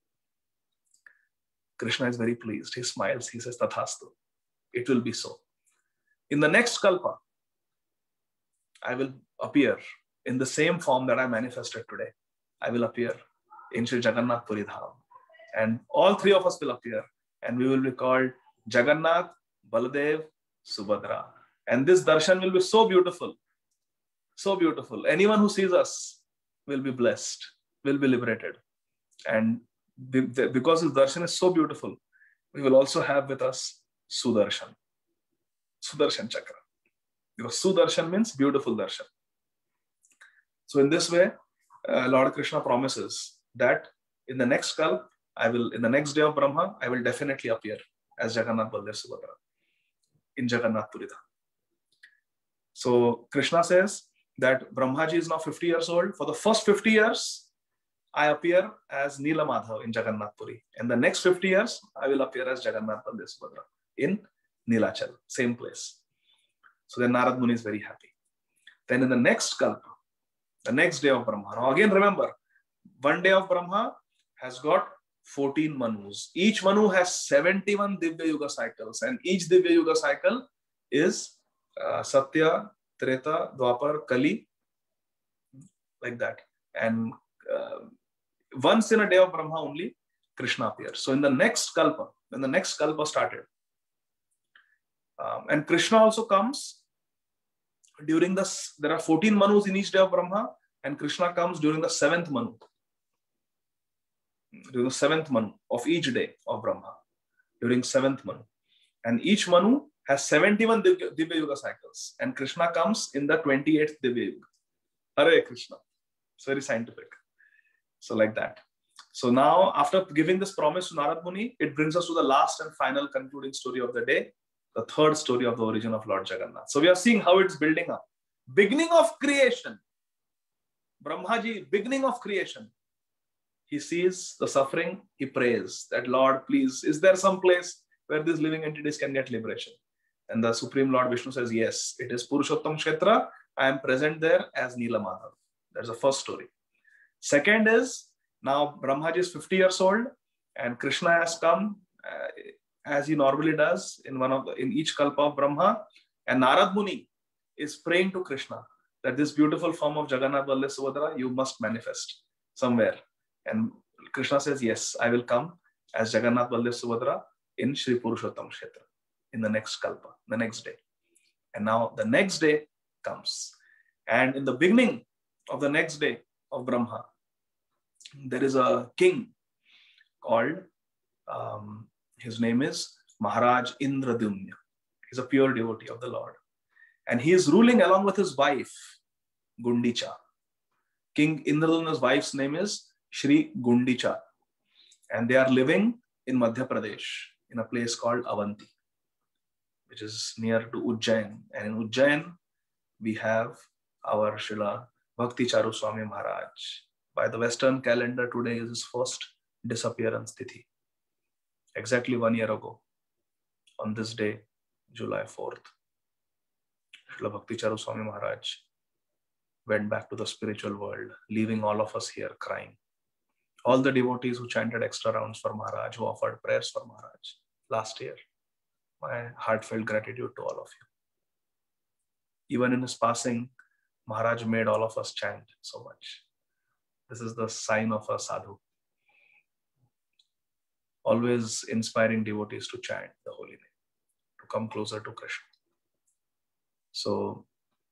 Krishna is very pleased. He smiles. He says, Tathastu. It will be so. In the next kalpa, I will appear in the same form that I manifested today. I will appear in Sri Jagannath Puri Dham. And all three of us will appear. And we will be called Jagannath, Baladev, Subhadra. And this darshan will be so beautiful. So beautiful. Anyone who sees us will be blessed, will be liberated. And because this darshan is so beautiful, we will also have with us Sudarshan. Sudarshan Chakra. Because Sudarshan means beautiful darshan. So in this way, Lord Krishna promises that in the next kalp, in the next day of Brahma, I will definitely appear as Jagannath Baldev Subhadra in Jagannath Puri Dham. So Krishna says that Brahmaji is now 50 years old. For the first 50 years, I appear as Nila Madhav in Jagannath Puri. And the next 50 years, I will appear as Jagannath Baldev Subhadra in Nilachal, same place. So then Narad Muni is very happy. Then in the next kalpa, the next day of Brahma. Now again, remember, one day of Brahma has got 14 Manus. Each Manu has 71 Divya Yuga cycles. And each Divya Yuga cycle is Satya, Treta, Dwapar, Kali, like that. And once in a day of Brahma only, Krishna appears. So in the next kalpa, when the next kalpa started, and Krishna also comes during there are 14 Manus in each day of Brahma, and Krishna comes during the 7th Manu. During the 7th Manu of each day of Brahma. During 7th Manu. And each Manu has 71 Divya Yuga cycles. And Krishna comes in the 28th Divya Yuga. Hare Krishna. It's very scientific. So like that. So now, after giving this promise to Narad Muni, it brings us to the last and final concluding story of the day. The third story of the origin of Lord Jagannath. So we are seeing how it's building up. Beginning of creation. Brahmaji, beginning of creation. He sees the suffering. He prays that, Lord, please, is there some place where these living entities can get liberation? And the Supreme Lord Vishnu says, yes, it is Purushottam Kshetra. I am present there as Nila Madhav. That's the first story. Second is, now Brahmaji is 50 years old and Krishna has come as he normally does in each kalpa of Brahma, and Narad Muni is praying to Krishna that this beautiful form of Jagannath Baldev Subhadra you must manifest somewhere. And Krishna says, yes, I will come as Jagannath Baldev Subhadra in Sri Purushottam Kshetra in the next kalpa, the next day. And now the next day comes. And in the beginning of the next day of Brahma, there is a king called, his name is Maharaj Indradyumna. He's a pure devotee of the Lord. And he is ruling along with his wife, Gundicha. King Indradyumna's wife's name is Shri Gundicha. And they are living in Madhya Pradesh, in a place called Avanti, which is near to Ujjain. And in Ujjain, we have our Srila Bhakti Charu Swami Maharaj. By the Western calendar, today is his first disappearance tithi. Exactly 1 year ago, on this day, July 4th, Srila Bhakti Charu Swami Maharaj went back to the spiritual world, leaving all of us here crying. All the devotees who chanted extra rounds for Maharaj, who offered prayers for Maharaj last year, my heartfelt gratitude to all of you. Even in his passing, Maharaj made all of us chant so much. This is the sign of a sadhu. Always inspiring devotees to chant the holy name, to come closer to Krishna. So,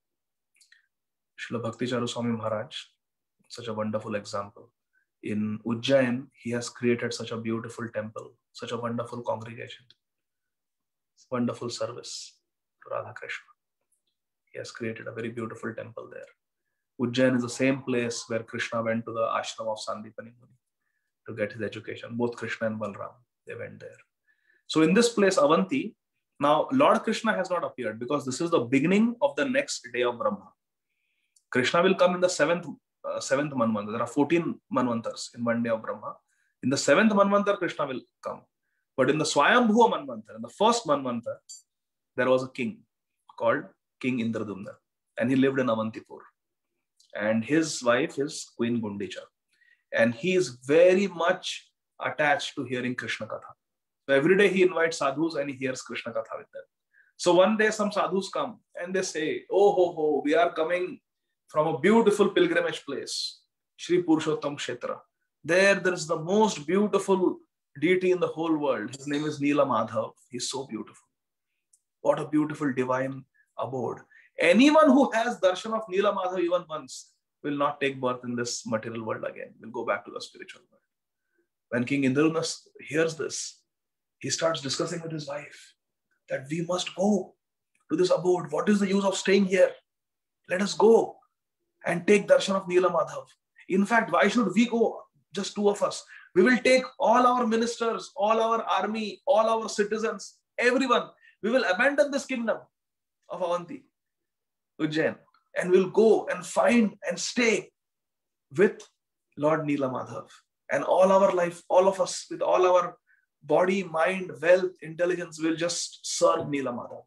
Srila Bhakti Swami Maharaj, such a wonderful example. In Ujjain, he has created such a beautiful temple, such a wonderful congregation, wonderful service to Radha Krishna. He has created a very beautiful temple there. Ujjain is the same place where Krishna went to the ashram of Sandipani Muni to get his education. Both Krishna and Balram, they went there. So in this place, Avanti, now Lord Krishna has not appeared because this is the beginning of the next day of Brahma. Krishna will come in the seventh Manvantara. There are 14 Manvantars in one day of Brahma. In the 7th Manvantar, Krishna will come. But in the Swayambhuva Manvantar, in the first Manvantar, there was a king called King Indradumna. And he lived in Avantipur. And his wife is Queen Gundicha. And he is very much attached to hearing Krishna Katha. So every day he invites sadhus and he hears Krishna Katha with them. So one day some sadhus come and they say, oh ho ho, we are coming from a beautiful pilgrimage place, Shri Purushottam Kshetra. There is the most beautiful deity in the whole world. His name is Neela Madhav. He's so beautiful. What a beautiful divine abode. Anyone who has darshan of Neela Madhav even once will not take birth in this material world again. Will go back to the spiritual world. When King Indradumna hears this, he starts discussing with his wife that we must go to this abode. What is the use of staying here? Let us go and take darshan of Neela Madhav. In fact, why should we go? Just two of us. We will take all our ministers, all our army, all our citizens, everyone. We will abandon this kingdom of Avanti, Ujjain, and we'll go and find and stay with Lord Neela Madhav. And all our life, all of us, with all our body, mind, wealth, intelligence, will just serve Neela Madhav.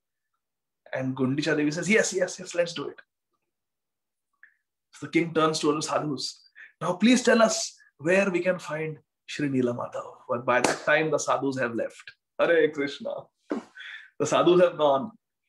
And Gundicha Devi says, yes, let's do it. So the king turns to the sadhus. Now please tell us where we can find Shri Neela Madhav. But by that time, the sadhus have left. Hare Krishna. The sadhus have gone.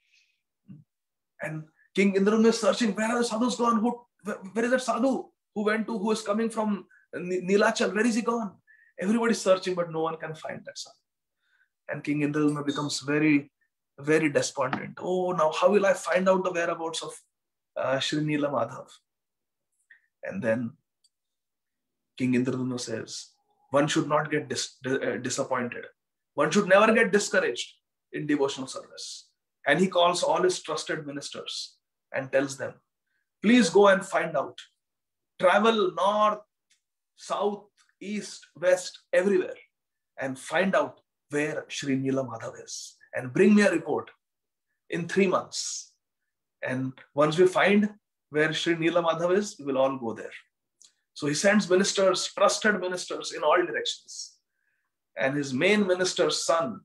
And King Indradumna is searching, where are the sadhus gone? Where is that sadhu who is coming from Nilachal? Where is he gone? Everybody is searching, but no one can find that sadhu. And King Indradumna becomes very, very despondent. Oh, now how will I find out the whereabouts of Shri Neela Madhav? And then King Indradumna says, one should not get disappointed. One should never get discouraged in devotional service. And he calls all his trusted ministers and tells them, please go and find out. Travel north, south, east, west, everywhere, and find out where Shri Neela Madhav is. And bring me a report in 3 months. And once we find where Shri Neela Madhav is, we will all go there. So he sends ministers, trusted ministers in all directions. And his main minister's son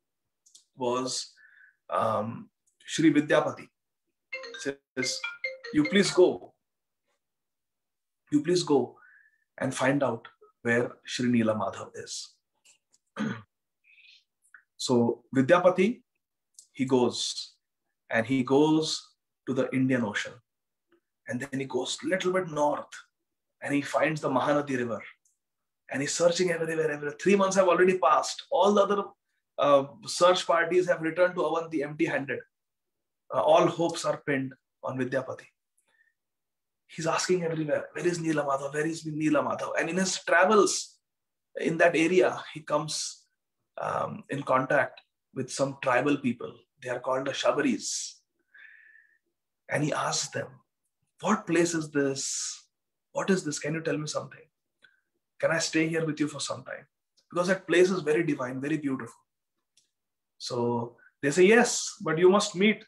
was Shri Vidyapati. He says, you please go and find out where Shri Neela Madhav is. So Vidyapati, he goes to the Indian Ocean. And then he goes a little bit north and he finds the Mahanadi River. And he's searching everywhere. 3 months have already passed. All the other search parties have returned to Avanti empty-handed. All hopes are pinned on Vidyapati. He's asking everywhere, where is Neela Madhav? Where is Neela Madhav? And in his travels in that area, he comes in contact with some tribal people. They are called the Shabaris. And he asks them, what place is this? What is this? Can you tell me something? Can I stay here with you for some time? Because that place is very divine, very beautiful. So they say, yes, but you must meet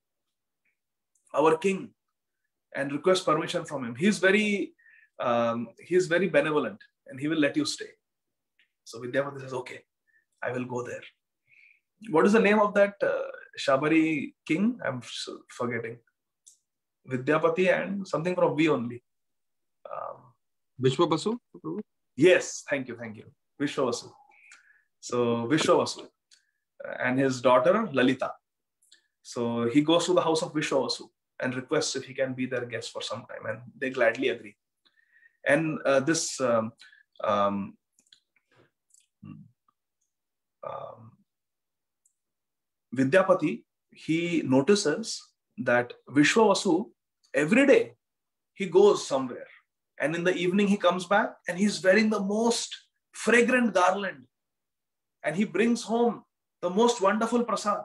our king and request permission from him. He's very benevolent and he will let you stay. So Vidyapati says, okay, I will go there. What is the name of that Shabari king? I'm forgetting. Vidyapati and something from V only. Vishwavasu? Yes, thank you. Vishwavasu. So Vishwavasu and his daughter Lalita. So he goes to the house of Vishwavasu and requests if he can be their guest for some time, and they gladly agree. And this Vidyapati, he notices that Vishwavasu, every day he goes somewhere, and in the evening he comes back and he's wearing the most fragrant garland, and he brings home the most wonderful prasad,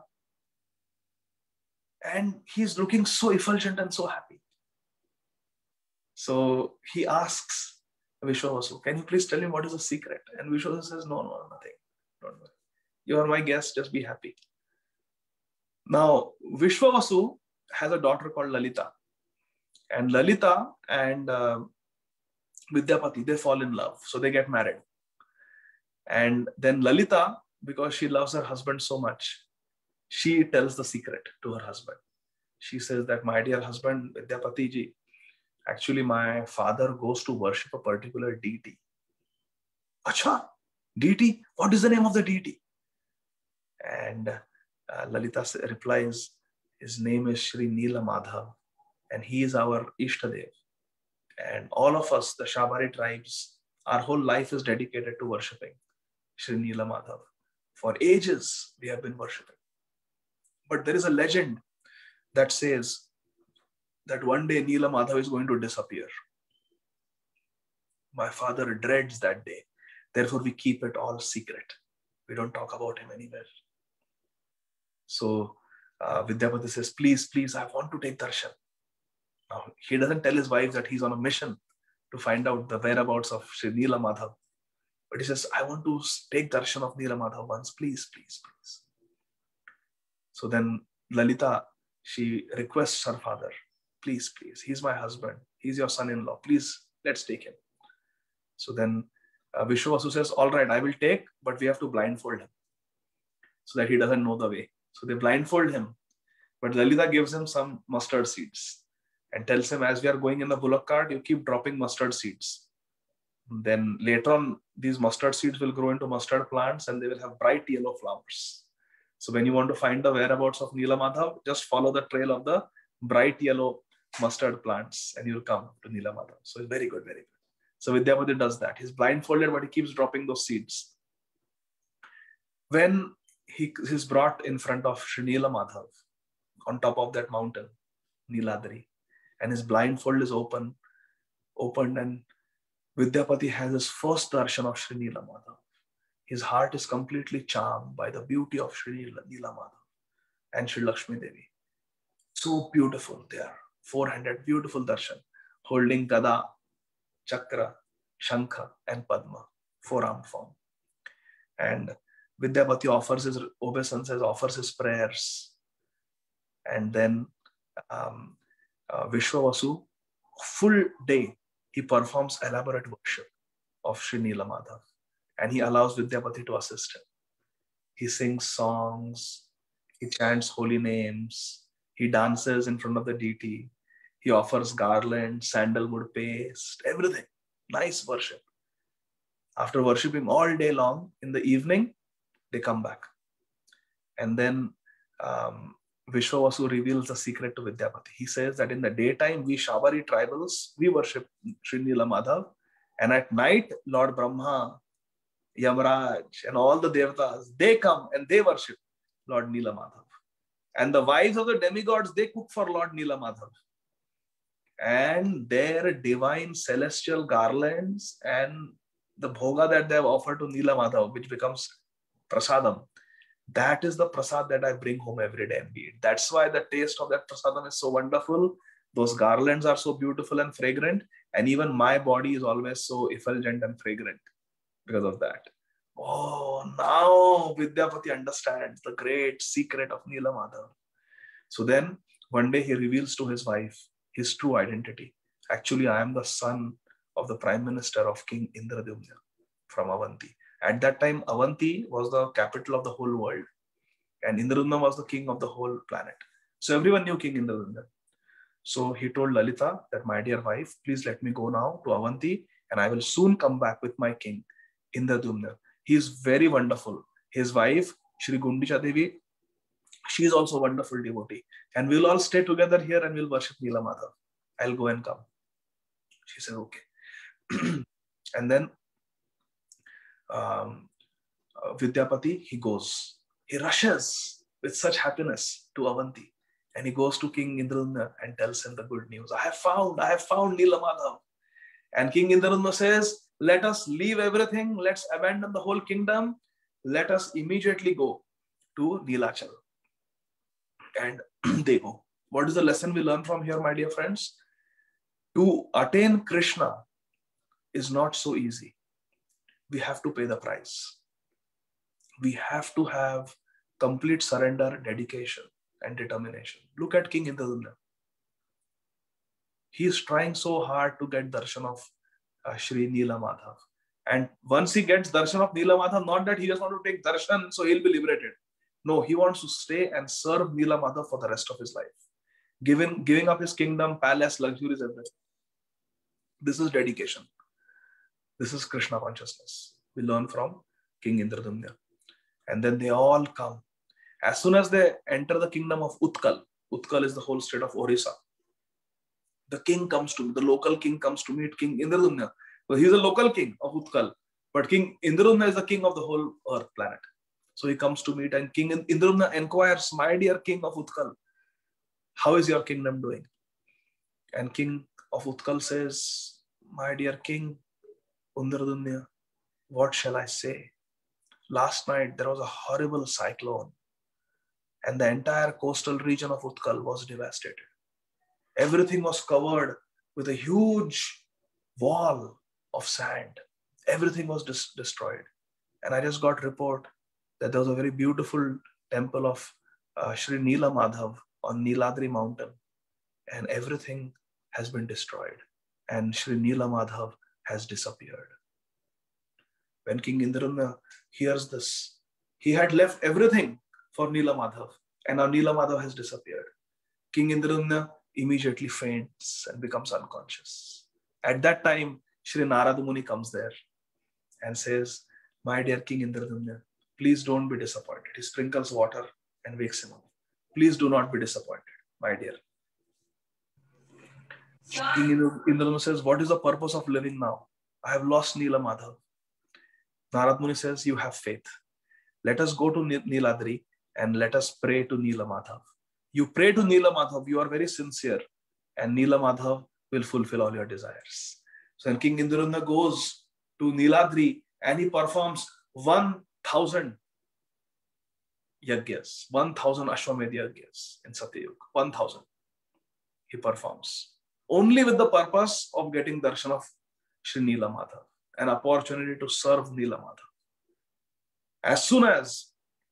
and he's looking so effulgent and so happy. So he asks Vishwavasu, can you please tell me what is the secret? And Vishwavasu says, no, nothing. Don't worry. You are my guest, just be happy. Now, Vishwavasu has a daughter called Lalita. And Lalita and Vidyapati, they fall in love. So they get married. And then Lalita, because she loves her husband so much, she tells the secret to her husband. She says that, my dear husband, Vidyapati ji, actually my father goes to worship a particular deity. Acha, deity? What is the name of the deity? And Lalita replies, his name is Shri Nila Madhav, and he is our Ishtadev. And all of us, the Shabari tribes, our whole life is dedicated to worshipping Shri Nila Madhav. For ages, we have been worshipping. But there is a legend that says that one day Nila Madhav is going to disappear. My father dreads that day. Therefore, we keep it all secret. We don't talk about him anywhere. So Vidyapati says, please, I want to take darshan. Now, he doesn't tell his wife that he's on a mission to find out the whereabouts of Shri Nila Madhav. But he says, I want to take darshan of Nila Madhav once, please. So then Lalita, she requests her father, please, he's my husband. He's your son-in-law. Please, let's take him. So then Vishwavasu says, all right, I will take, but we have to blindfold him so that he doesn't know the way. So they blindfold him. But Lalita gives him some mustard seeds and tells him, as we are going in the bullock cart, you keep dropping mustard seeds. Then later on, these mustard seeds will grow into mustard plants and they will have bright yellow flowers. So when you want to find the whereabouts of Nila Madhav, just follow the trail of the bright yellow mustard plants and you'll come to Nila Madhav. So it's very good, very good. So Vidyapati does that. He's blindfolded, but he keeps dropping those seeds. When he's brought in front of Shri Nila Madhav on top of that mountain, Niladri, and his blindfold is opened, and Vidyapati has his first darshan of Shri Nila Madhav. His heart is completely charmed by the beauty of Shri Nila Madhav and Shri Lakshmi Devi. So beautiful they are. 400 beautiful darshan, holding Gada, Chakra, Shankha, and Padma, four-armed form. And Vidyapati offers his obeisances, offers his prayers. And then Vishwavasu, full day, he performs elaborate worship of Shri Nila Madhav. And he allows Vidyapati to assist him. He sings songs, he chants holy names, he dances in front of the deity, he offers garland, sandalwood paste, everything. Nice worship. After worshipping all day long, in the evening, they come back. And then Vishwavasu reveals the secret to Vidyapati. He says that in the daytime, we Shabari tribals, we worship Shri Nila Madhav. And at night, Lord Brahma, Yamraj, and all the Devatas, they come and they worship Lord Nila Madhav. And the wives of the demigods, they cook for Lord Nila Madhav. And their divine celestial garlands and the bhoga that they have offered to Nila Madhav, which becomes prasadam, that is the prasad that I bring home every day and eat. That's why the taste of that prasadam is so wonderful. Those garlands are so beautiful and fragrant. And even my body is always so effulgent and fragrant because of that. Oh, now Vidyapati understands the great secret of Nila Madhav. So then one day he reveals to his wife his true identity. Actually, I am the son of the Prime Minister of King Indradyumna from Avanti. At that time, Avanti was the capital of the whole world. And Indradyumna was the king of the whole planet. So everyone knew King Indradyumna. So he told Lalita that, my dear wife, please let me go now to Avanti and I will soon come back with my king, Indradyumna. He is very wonderful. His wife, Shri Gundicha Devi, she is also a wonderful devotee. And we'll all stay together here and we'll worship Nila Madhav. I'll go and come. She said, okay. And then Vidyapati, he rushes with such happiness to Avanti, and he goes to King Indradyumna and tells him the good news. I have found Nilamadhav. And King Indradyumna says, let us leave everything, let's abandon the whole kingdom, let us immediately go to Nilachal. And they go. What is the lesson we learn from here, my dear friends? To attain Krishna is not so easy. We have to pay the price. We have to have complete surrender, dedication, and determination. Look at King Indradyumna. He is trying so hard to get darshan of Shri Nilamadhav. And once he gets darshan of Nilamadhav, not that he just wants to take darshan so he'll be liberated. No, he wants to stay and serve Nilamadhav for the rest of his life. Giving up his kingdom, palace, luxuries, everything. This is dedication. This is Krishna consciousness. We learn from King Indradyumna. And then they all come. As soon as they enter the kingdom of Utkal, Utkal is the whole state of Orissa. The local king comes to meet King Indradyumna. So he is a local king of Utkal, but King Indradyumna is the king of the whole earth planet. So he comes to meet, and King Indradyumna inquires, my dear king of Utkal, how is your kingdom doing? And King of Utkal says, my dear king Indradyumna, what shall I say? Last night there was a horrible cyclone, and the entire coastal region of Utkal was devastated. Everything was covered with a huge wall of sand. Everything was destroyed. And I just got a report that there was a very beautiful temple of Shri Nilamadhav on Niladri mountain, and everything has been destroyed, and Shri Nilamadhav has disappeared. When King Indradyumna hears this, he had left everything for Nilamadhav, and now Nilamadhav has disappeared. King Indradyumna immediately faints and becomes unconscious. At that time, Shri Narada Muni comes there and says, my dear King Indradyumna, please don't be disappointed. He sprinkles water and wakes him up. Please do not be disappointed, my dear. King Indradyumna says, what is the purpose of living now? I have lost Nilamadhav. Narada Muni says, you have faith. Let us go to Niladri and let us pray to Nilamadhav. You pray to Nilamadhav, you are very sincere, and Nilamadhav will fulfill all your desires. So when King Indradyumna goes to Niladri and he performs 1,000 yagyas, 1,000 Ashwamedh yagyas in Satyayuga, 1,000 he performs, only with the purpose of getting darshan of Shri Nilamadhav, an opportunity to serve Nilamadhav. As soon as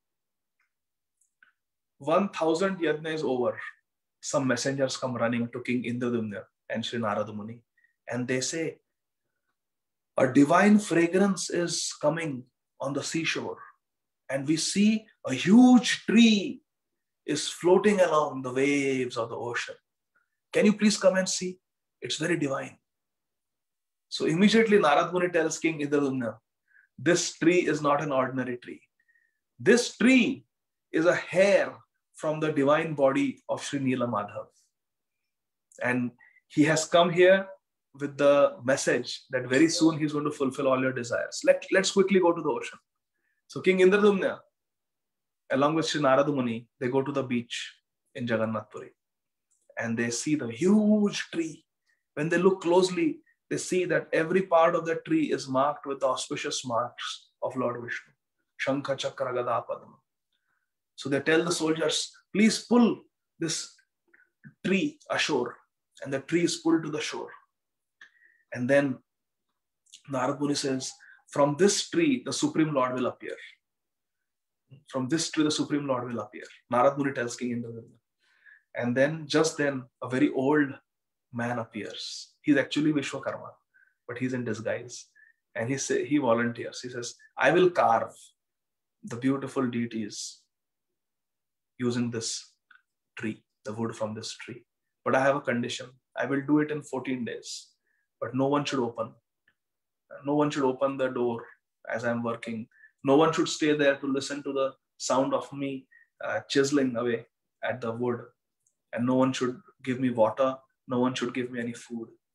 1,000 yajna is over, some messengers come running to King Indradyumna and Shri Narada Muni, and they say, a divine fragrance is coming on the seashore, and we see a huge tree is floating along the waves of the ocean. Can you please come and see? It's very divine. So immediately Narada Muni tells King Indradyumna, this tree is not an ordinary tree. This tree is a hair from the divine body of Shri Nilamadhav. And he has come here with the message that very soon he's going to fulfill all your desires. Let's quickly go to the ocean. So King Indradyumna, along with Shri Narada Muni, they go to the beach in Jagannath Puri. And they see the huge tree. When they look closely, they see that every part of that tree is marked with the auspicious marks of Lord Vishnu. Shankha, Chakra, Gada, Padma. So they tell the soldiers, please pull this tree ashore. And the tree is pulled to the shore. And then Narada Muni says, from this tree, the Supreme Lord will appear. From this tree, the Supreme Lord will appear. Narada Muni tells King Indradyumna. And then, just then, a very old man appears. He's actually Vishwakarma, but he's in disguise. And he volunteers. He says, I will carve the beautiful deities using this tree, the wood from this tree. But I have a condition. I will do it in 14 days. But no one should open. No one should open the door as I'm working. No one should stay there to listen to the sound of me chiseling away at the wood. And no one should give me water. No one should give me any food.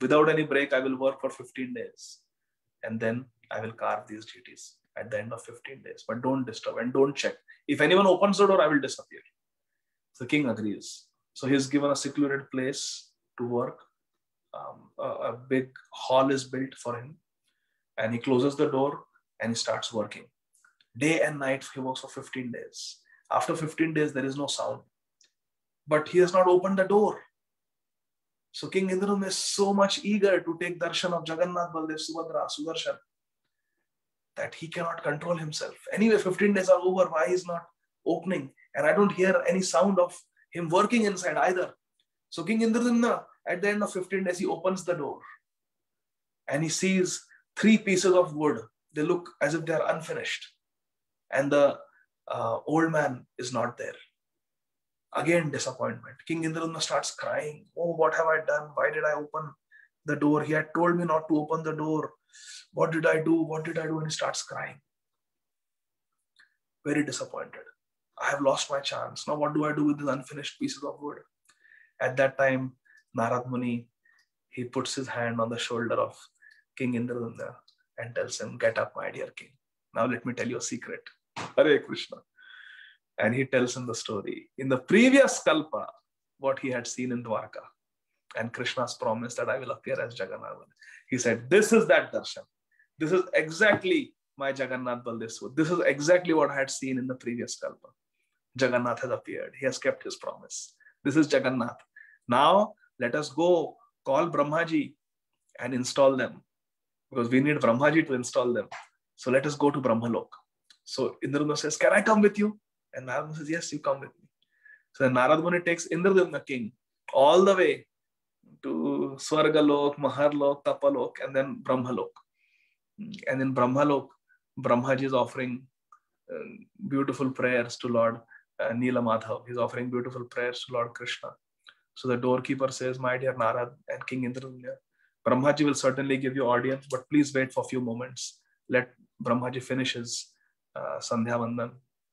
without any break, I will work for 15 days. And then I will carve these deities at the end of 15 days. But don't disturb and don't check. If anyone opens the door, I will disappear. So the king agrees. So he's given a secluded place to work. A big hall is built for him. And he closes the door and he starts working. Day and night, he works for 15 days. After 15 days, there is no sound. But he has not opened the door. So King Indradyumna is so much eager to take darshan of Jagannath, Baldev, Subhadra, Sudarshan, that he cannot control himself. Anyway, 15 days are over. Why he's not opening? And I don't hear any sound of him working inside either. So King Indradyumna, at the end of 15 days, he opens the door. And he sees 3 pieces of wood. They look as if they are unfinished. And the old man is not there. Again, disappointment. King Indradyumna starts crying. Oh, what have I done? Why did I open the door? He had told me not to open the door. What did I do? What did I do? And he starts crying. Very disappointed. I have lost my chance. Now what do I do with these unfinished pieces of wood? At that time, Narad Muni, he puts his hand on the shoulder of King Indradyumna and tells him, get up, my dear king. Now let me tell you a secret. Hare Krishna. And he tells him the story. In the previous Kalpa, what he had seen in Dwarka. And Krishna's promise that I will appear as Jagannath. He said, this is that darshan. This is exactly my Jagannath Baldeswar. This is exactly what I had seen in the previous Kalpa. Jagannath has appeared. He has kept his promise. This is Jagannath. Now, let us go call Brahmaji and install them. Because we need Brahmaji to install them. So let us go to Brahmalok. So Indradyumna says, can I come with you? And Narad Muni says, yes, you come with me. So then Narad Muni takes Indradyumna king all the way to Swargalok, Maharlok, Tapalok, and then Brahmalok. And in Brahmalok, Brahmaji is offering beautiful prayers to Lord Nila Madhav. He's offering beautiful prayers to Lord Krishna. So the doorkeeper says, my dear Narad and King Indradyumna, Brahmaji will certainly give you audience, but please wait for a few moments. Let Brahmaji finish his Sandhya Vandan.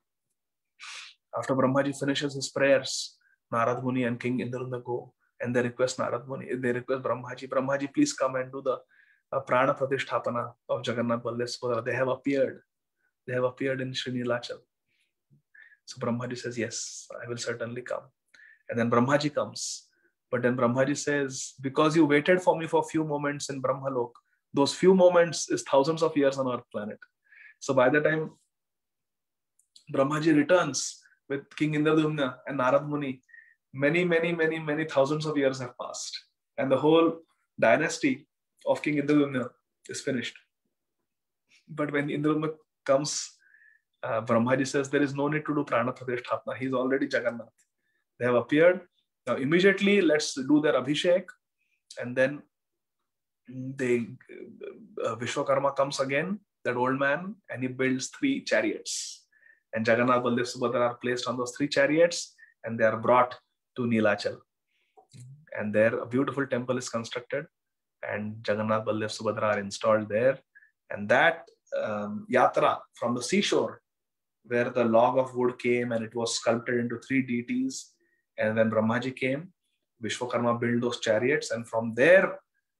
After Brahmaji finishes his prayers, Narad Muni and King Indradyumna go and they request Narad Muni, they request Brahmaji, Brahmaji, please come and do the Prana Pratisthapana of Jagannath Baldeswara. They have appeared. They have appeared in Sri Nilachal. So Brahmaji says, yes, I will certainly come. And then Brahmaji comes. But then Brahmaji says, because you waited for me for a few moments in Brahmalok, those few moments is thousands of years on our planet. So by the time Brahmaji returns with King Indradyumna and Narad Muni, many thousands of years have passed. And the whole dynasty of King Indradyumna is finished. But when Indradyumna comes, Brahmaji says there is no need to do Prana Pratisthapana. He is already Jagannath. They have appeared. Now immediately let's do their Abhishek. And then Vishwakarma comes again, that old man, and he builds 3 chariots. And Jagannath, Baldev, Subhadra are placed on those 3 chariots and they are brought to Nilachal. And there a beautiful temple is constructed and Jagannath, Baldev, Subhadra are installed there. And that yatra from the seashore where the log of wood came and it was sculpted into 3 deities. And when Brahmaji came, Vishwakarma built those chariots, and from there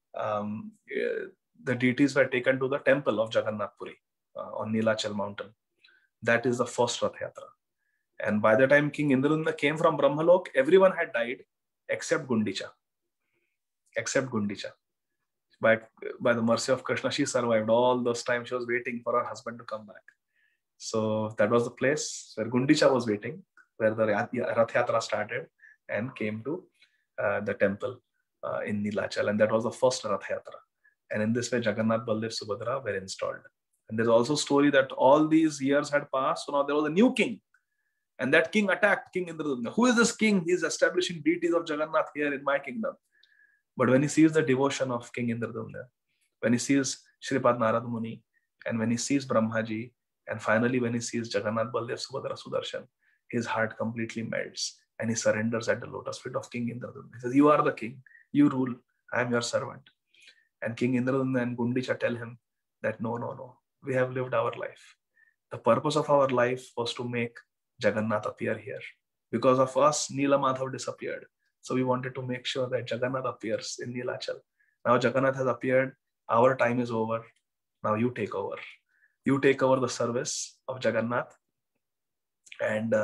the deities were taken to the temple of Jagannath Puri on Nilachal mountain. That is the first Rath Yatra. And by the time King Indradyumna came from Brahmalok, everyone had died except Gundicha. Except Gundicha. By the mercy of Krishna, she survived. All those times she was waiting for her husband to come back. So that was the place where Gundicha was waiting, where the Rath Yatra started and came to the temple in Nilachal. And that was the first Rath Yatra. And in this way, Jagannath, Baldev, Subhadra were installed. And there's also a story that all these years had passed. So now there was a new king. And that king attacked King Indradyumna. Who is this king? He is establishing deities of Jagannath here in my kingdom. But when he sees the devotion of King Indradyumna, when he sees Shripad Narad Muni, and when he sees Brahmaji, and finally when he sees Jagannath, Baldev, Subhadra, Sudarshan, his heart completely melts and he surrenders at the lotus feet of King Indradyumna. He says, you are the king, you rule, I am your servant. And King Indradyumna and Gundicha tell him that no, we have lived our life. The purpose of our life was to make Jagannath appear here. Because of us, Nila Madhav disappeared. So we wanted to make sure that Jagannath appears in Nilachal. Now Jagannath has appeared. Our time is over. Now you take over. You take over the service of Jagannath, and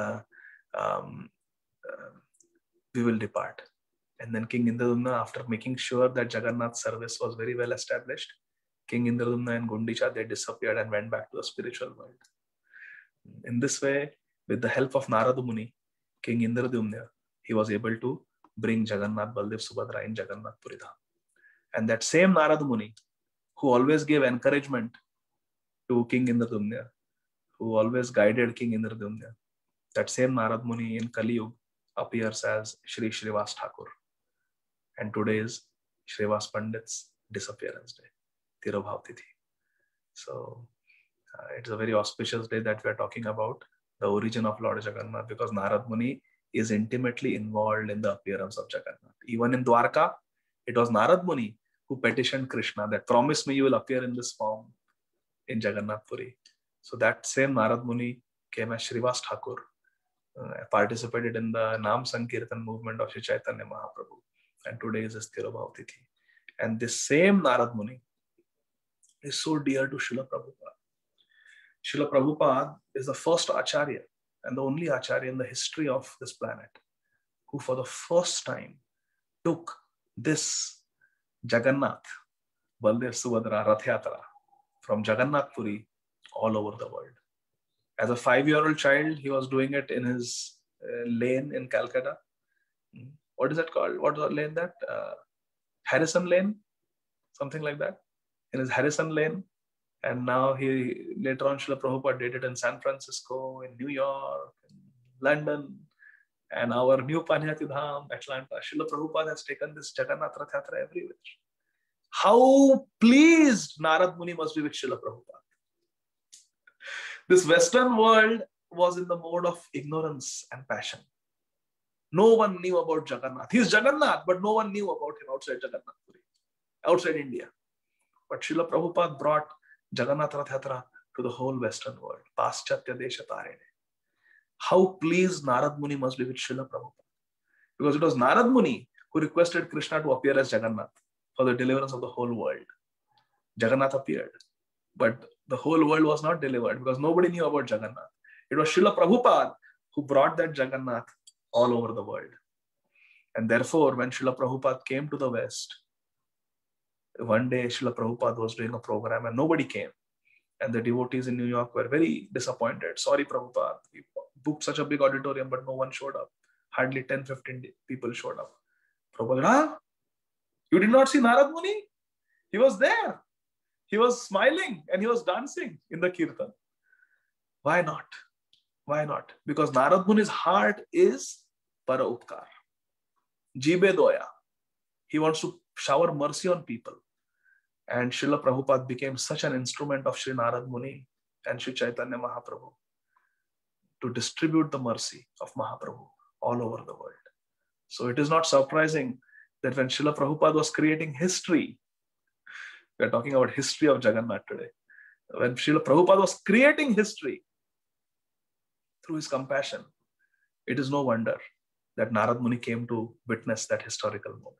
we will depart. And then King Indradumna, after making sure that Jagannath's service was very well established, King Indradumna and Gundicha, they disappeared and went back to the spiritual world. In this way, with the help of Narada Muni, King Indradumna, he was able to bring Jagannath, Baldev, Subhadra in Jagannath Puri Dham. And that same Narada Muni, who always gave encouragement to King Indradumna, who always guided King Indradumna, that same Narada Muni in Kali Yuga appears as Shri Shrivas Thakur. And today is Shrivas Pandit's disappearance day, Tirobhav Tithi. So it's a very auspicious day that we are talking about the origin of Lord Jagannath, because Narad Muni is intimately involved in the appearance of Jagannath. Even in Dwarka, it was Narad Muni who petitioned Krishna that promise me you will appear in this form in Jagannath Puri. So that same Narad Muni came as Shrivas Thakur, participated in the Nam Sankirtan movement of Sri Chaitanya Mahaprabhu. And today is his Tirobhav Tithi. And this same Narad Muni is so dear to Srila Prabhupada. Srila Prabhupada is the first Acharya and the only Acharya in the history of this planet who for the first time took this Jagannath, Baldev Subhadra Rath Yatra from Jagannath Puri all over the world. As a 5-year-old child, he was doing it in his lane in Calcutta. What is that called? What was the lane that? Harrison Lane? Something like that. In his Harrison Lane. And now later on, Srila Prabhupada did it in San Francisco, in New York, in London, and our new Panyati Dham, Atlanta. Srila Prabhupada has taken this Jagannath Rath Yatra everywhere. How pleased Narad Muni must be with Srila Prabhupada. This Western world was in the mode of ignorance and passion. No one knew about Jagannath. He is Jagannath, but no one knew about him outside Jagannath Puri, outside India. But Srila Prabhupada brought Jagannath Rath Yatra to the whole Western world. Paschatya Desha Tarene. How pleased Narad Muni must be with Srila Prabhupada. Because it was Narad Muni who requested Krishna to appear as Jagannath for the deliverance of the whole world. Jagannath appeared. But the whole world was not delivered because nobody knew about Jagannath. It was Srila Prabhupada who brought that Jagannath all over the world. And therefore, when Srila Prabhupada came to the West, one day Srila Prabhupada was doing a program and nobody came. And the devotees in New York were very disappointed. Sorry, Prabhupada, we booked such a big auditorium, but no one showed up. Hardly 10-15 people showed up. Prabhupada, huh? You did not see Narad Muni? He was there. He was smiling and he was dancing in the kirtan. Why not? Why not? Because Narad Muni's heart is para upkar. Jibe doya. He wants to shower mercy on people. And Srila Prabhupada became such an instrument of Sri Narad Muni and Sri Chaitanya Mahaprabhu to distribute the mercy of Mahaprabhu all over the world. So it is not surprising that when Srila Prabhupada was creating history, we are talking about history of Jagannath today. When Srila Prabhupada was creating history through his compassion, it is no wonder that Narad Muni came to witness that historical moment.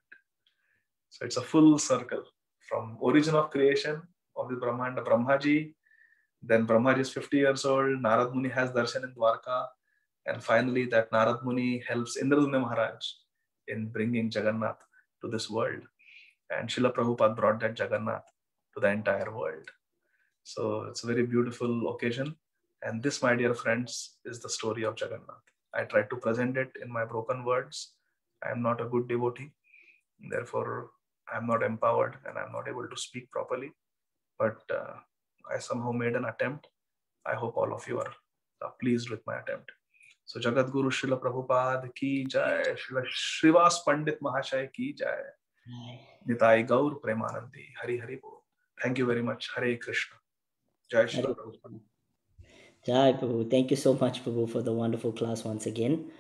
So it's a full circle from origin of creation of the Brahmanda, Brahmaji. Then Brahmaji is 50 years old. Narad Muni has darshan in Dwarka. And finally, that Narad Muni helps Indradumna Maharaj in bringing Jagannath to this world. And Srila Prabhupada brought that Jagannath to the entire world. So it's a very beautiful occasion. And this, my dear friends, is the story of Jagannath. I tried to present it in my broken words. I am not a good devotee. Therefore, I am not empowered and I am not able to speak properly. But I somehow made an attempt. I hope all of you are pleased with my attempt. So Jagat Guru Srila Prabhupada ki jai, Srila Shrivas Pandit Mahashay ki jai. Nitai Gaur Premanandi. Hari Hari Bol. Thank you very much. Hare Krishna. Jai Srila Prabhupada. Jai Prabhu. Thank you so much, Prabhu, for the wonderful class once again.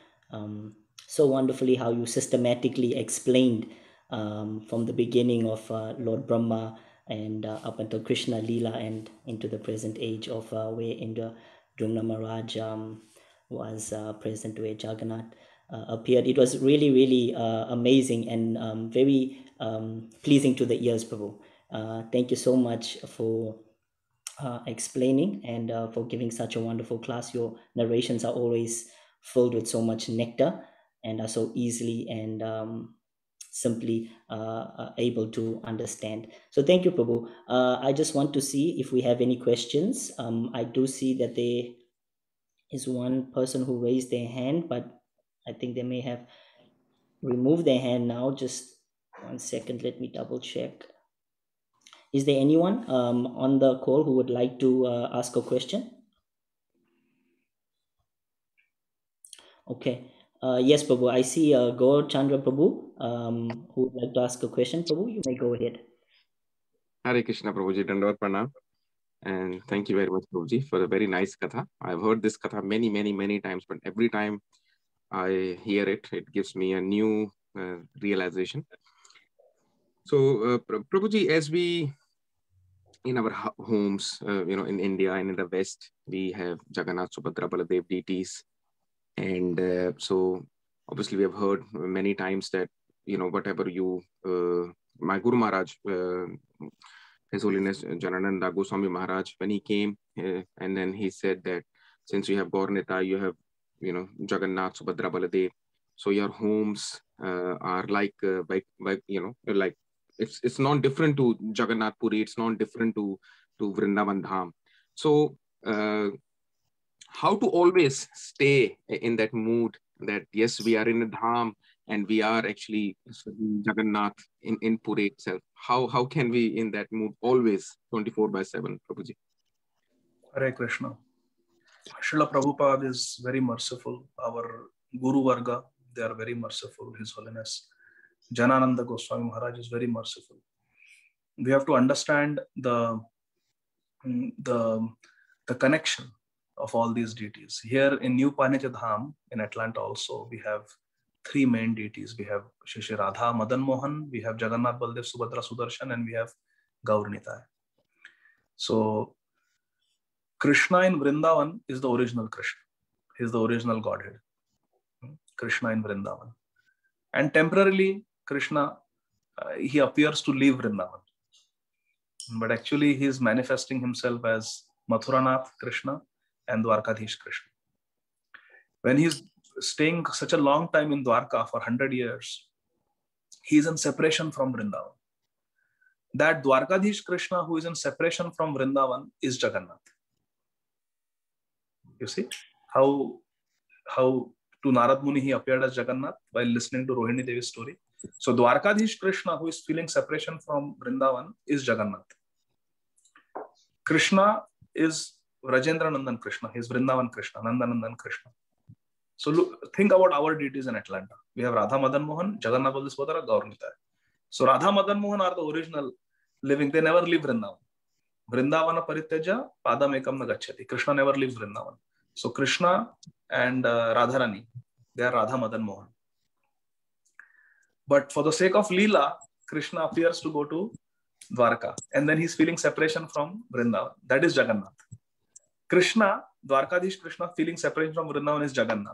So wonderfully how you systematically explained from the beginning of Lord Brahma and up until Krishna Leela and into the present age of where Indradumna Maharaj was present, where Jagannath appeared. It was really, really amazing and very pleasing to the ears, Prabhu. Thank you so much for explaining and for giving such a wonderful class. Your narrations are always filled with so much nectar and are so easily and simply able to understand. So thank you, Prabhu. I just want to see if we have any questions. I do see that there is one person who raised their hand, but I think they may have removed their hand now. Just 1 second, let me double check. Is there anyone on the call who would like to ask a question? Okay. Yes, Prabhu. I see Gaur Chandra Prabhu who would like to ask a question. Prabhu, you may go ahead. Hare Krishna, Prabhuji. Dandavad Pranam. And thank you very much, Prabhuji, for the very nice katha. I've heard this katha many, many, many times, but every time I hear it, it gives me a new realization. So, Prabhuji, as we, in our homes, in India and in the West, we have Jagannath, Subhadra, Baladev deities. And so, obviously, we have heard many times that, whatever you, my Guru Maharaj, His Holiness Janananda Goswami Maharaj, when he came, and then he said that since you have Gaur-Nita, you have, Jagannath, Subhadra, Baladev. So your homes are like, like it's not different to Jagannath Puri. It's not different to Vrindavan Dham. So how to always stay in that mood that yes, we are in a Dham and we are actually Jagannath in Puri itself. How can we in that mood always 24/7, Prabhuji? Hare Krishna. Srila Prabhupada is very merciful. Our Guru Varga, they are very merciful. His Holiness Janananda Goswami Maharaj is very merciful. We have to understand the connection of all these deities. Here in New Panija Dham in Atlanta also, we have 3 main deities. We have Shri Radha Madan Mohan, we have Jagannath Baldev Subhadra Sudarshan, and we have Gaur-Nitai. So Krishna in Vrindavan is the original Krishna. He is the original Godhead. Krishna in Vrindavan. And temporarily, Krishna, he appears to leave Vrindavan. But actually, he is manifesting himself as Mathuranath Krishna and Dwarkadhish Krishna. When he's staying such a long time in Dwarka for 100 years, he is in separation from Vrindavan. That Dwarkadhish Krishna who is in separation from Vrindavan is Jagannath. You see how to Narad Muni he appeared as Jagannath while listening to Rohini Devi's story. So Dwarkadhish Krishna who is feeling separation from Vrindavan is Jagannath. Krishna is Rajendra Nandan Krishna. He is Vrindavan Krishna, Nandanandan Krishna. So look, think about our deities in Atlanta. We have Radha Madan Mohan, Jagannath Baldev Subhadra, Gaur-Nitai. So Radha Madan Mohan are the original living. They never leave Vrindavan. Vrindavana Parityaja, Padam Ekam Na Gacchati. Krishna never leaves Vrindavan. So Krishna and Radharani, they are Radha Madan Mohan. But for the sake of Leela, Krishna appears to go to Dwarka. And then he's feeling separation from Vrindavan. That is Jagannath. Krishna, Dwarkadhish Krishna, feeling separation from Vrindavan is Jagannath.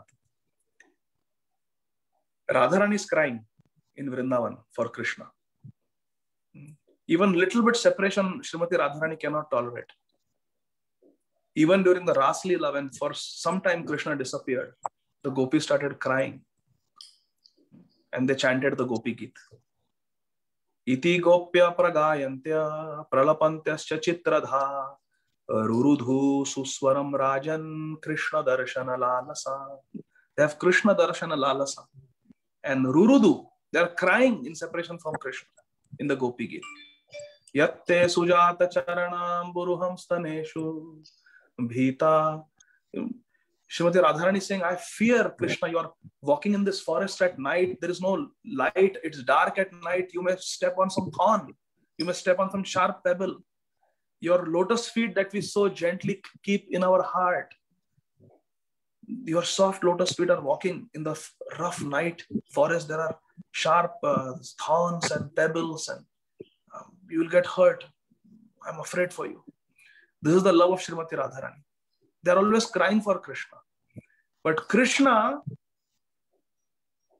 Radharani is crying in Vrindavan for Krishna. Even little bit separation, Srimati Radharani cannot tolerate. Even during the Ras Leela, when for some time Krishna disappeared, the gopis started crying. And they chanted the Gopi Geet. Iti gopya pragayantya pralapantyascha chitradha rurudhu suswaram rajan Krishna darshana lalasa. They have Krishna darshana lalasa. And rurudhu, they are crying in separation from Krishna in the Gopi Geet. Yatte sujata charanam buruham staneshu bhita. Srimati Radharani is saying, I fear Krishna. You are walking in this forest at night. There is no light. It's dark at night. You may step on some thorn. You may step on some sharp pebble. Your lotus feet that we so gently keep in our heart. Your soft lotus feet are walking in the rough night forest. There are sharp thorns and pebbles and you will get hurt. I'm afraid for you. This is the love of Srimati Radharani. They are always crying for Krishna. But Krishna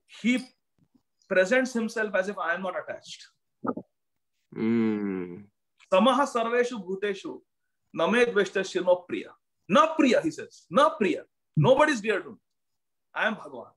he presents himself as if I am not attached. Mm. Samaha sarveshu bhuteshu name dveshtasya no priya. Na priya, he says. Na priya. Nobody is dear to me. I am Bhagavan.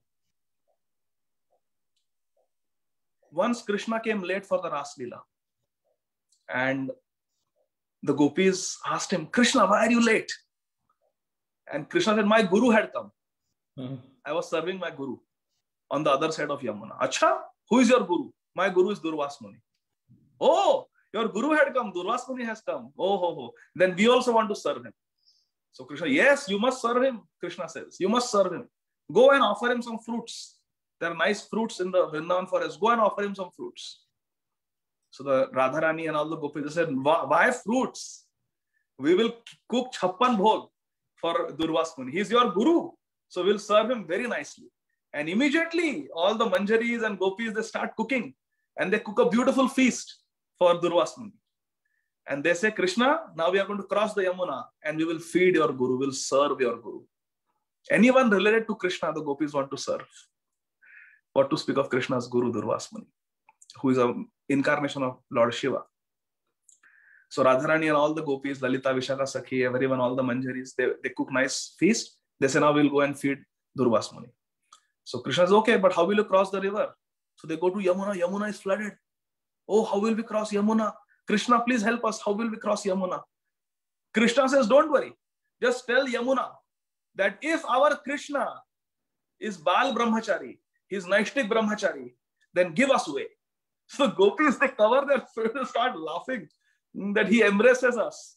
Once Krishna came late for the Ras Leela, and the gopis asked him, Krishna, why are you late? And Krishna said, my guru had come. I was serving my guru on the other side of Yamuna. Acha, who is your guru? My guru is Durvas Muni. Oh, your guru had come. Durvas Muni has come. Oh. Then we also want to serve him. So Krishna, yes, you must serve him. Krishna says, you must serve him. Go and offer him some fruits. There are nice fruits in the Vrindavan forest. Go and offer him some fruits. So the Radharani and all the gopis said, why fruits? We will cook Chhappan Bhog for Durvas Muni. He is your guru. So we'll serve him very nicely. And immediately all the manjaris and gopis, they start cooking. And they cook a beautiful feast for Durvas Muni. And they say, Krishna, now we are going to cross the Yamuna and we will feed your guru, we'll serve your guru. Anyone related to Krishna, the gopis want to serve. What to speak of Krishna's guru, Durvas Muni, who is an incarnation of Lord Shiva. So Radharani and all the gopis, Lalita, Vishaka, Sakhi, everyone, all the manjaris, they cook nice feast. They say, now we'll go and feed Durvas Muni. So Krishna is okay, but how will you cross the river? So they go to Yamuna. Yamuna is flooded. Oh, how will we cross Yamuna? Krishna, please help us. How will we cross Yamuna? Krishna says, don't worry. Just tell Yamuna that if our Krishna is Bal Brahmachari, he is Naishtik Brahmachari, then give us way. So gopis, they cover their face and start laughing that he embraces us.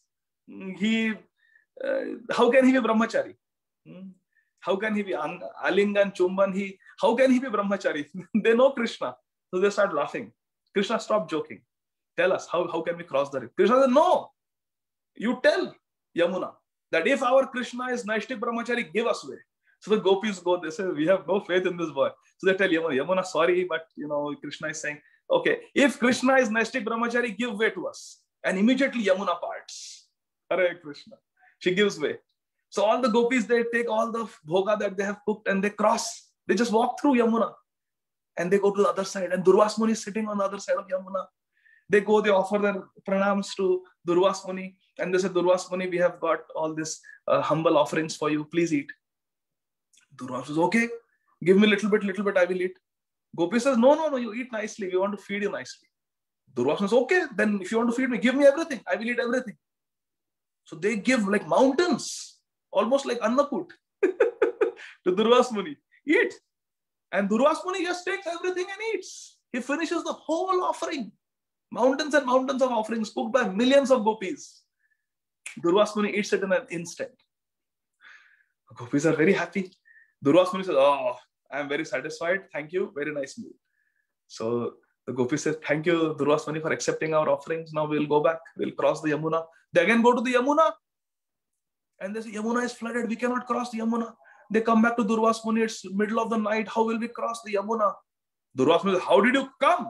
How can he be Brahmachari? How can he be Alingan, Chumban? How can he be Brahmachari? They know Krishna. So they start laughing. Krishna, stop joking. Tell us, how can we cross the river? Krishna said, no. You tell Yamuna that if our Krishna is Naishtik Brahmachari, give us way. So the gopis go, they say, we have no faith in this boy. So they tell Yamuna, sorry, but Krishna is saying, okay, if Krishna is Naishtik Brahmachari, give way to us. And immediately Yamuna parts. Hare Krishna. She gives way. So all the gopis, they take all the bhoga that they have cooked and they cross. They just walk through Yamuna. And they go to the other side. And Durvas Muni is sitting on the other side of Yamuna. They go, they offer their pranams to Durvas Muni. And they say, Durvas Muni, we have got all this humble offerings for you. Please eat. Durvas says, okay, give me little bit, I will eat. Gopi says, no, you eat nicely. We want to feed you nicely. Durvas says, okay, then if you want to feed me, give me everything. I will eat everything. So they give like mountains, almost like Annaput to Durvas Muni. Eat. And Durvas Muni just takes everything and eats. He finishes the whole offering. Mountains and mountains of offerings cooked by millions of gopis. Durvas Muni eats it in an instant. The gopis are very happy. Durvas Muni says, oh, I am very satisfied. Thank you. Very nice meal. So the gopis says, thank you, Durvas Muni, for accepting our offerings. Now we'll go back. We'll cross the Yamuna. They again go to the Yamuna. And they say, Yamuna is flooded. We cannot cross the Yamuna. They come back to Durvas Muni. It's middle of the night. How will we cross the Yamuna? Durvas Muni says, how did you come?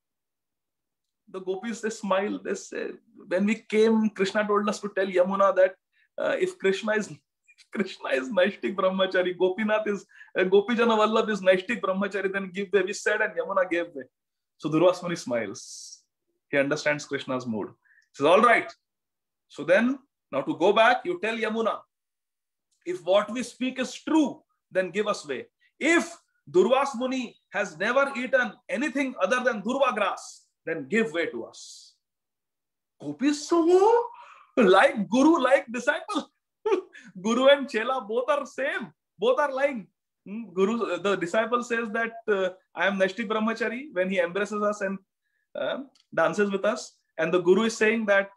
The gopis, they smile. They say, when we came, Krishna told us to tell Yamuna that if Krishna is Naishtik Brahmachari, Gopinath is, Gopijana Vallabh is Naishtik Brahmachari, then give way. We said and Yamuna gave way. So Durvas Muni smiles. He understands Krishna's mood. He says, all right. So then, now to go back, you tell Yamuna, if what we speak is true, then give us way. If Durvas Muni has never eaten anything other than Durva grass, then give way to us. Gopis, so like Guru, like disciple. Guru and Chela both are same. Both are lying. The disciple says that I am Naishtik Brahmachari when he embraces us and dances with us. And the Guru is saying that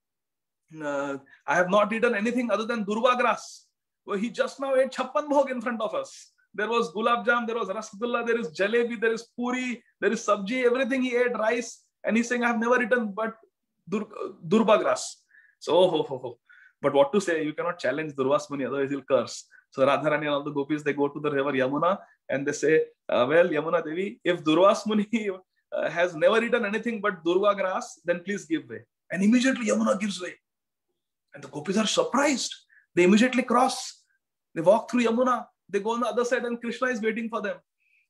I have not eaten anything other than Durva grass. Well, he just now ate Chhappan Bhog in front of us. There was Gulab Jam, there was Rasgulla, there is Jalebi, there is Puri, there is Sabji, everything he ate, rice. And he's saying, I have never eaten but Durva grass. So, But what to say? You cannot challenge Durvas Muni, otherwise he'll curse. So Radharani and all the gopis, they go to the river Yamuna and they say, well, Yamuna Devi, if Durvas Muni has never eaten anything but Durva grass, then please give way. And immediately Yamuna gives way. And the gopis are surprised. They immediately cross. They walk through Yamuna. They go on the other side and Krishna is waiting for them.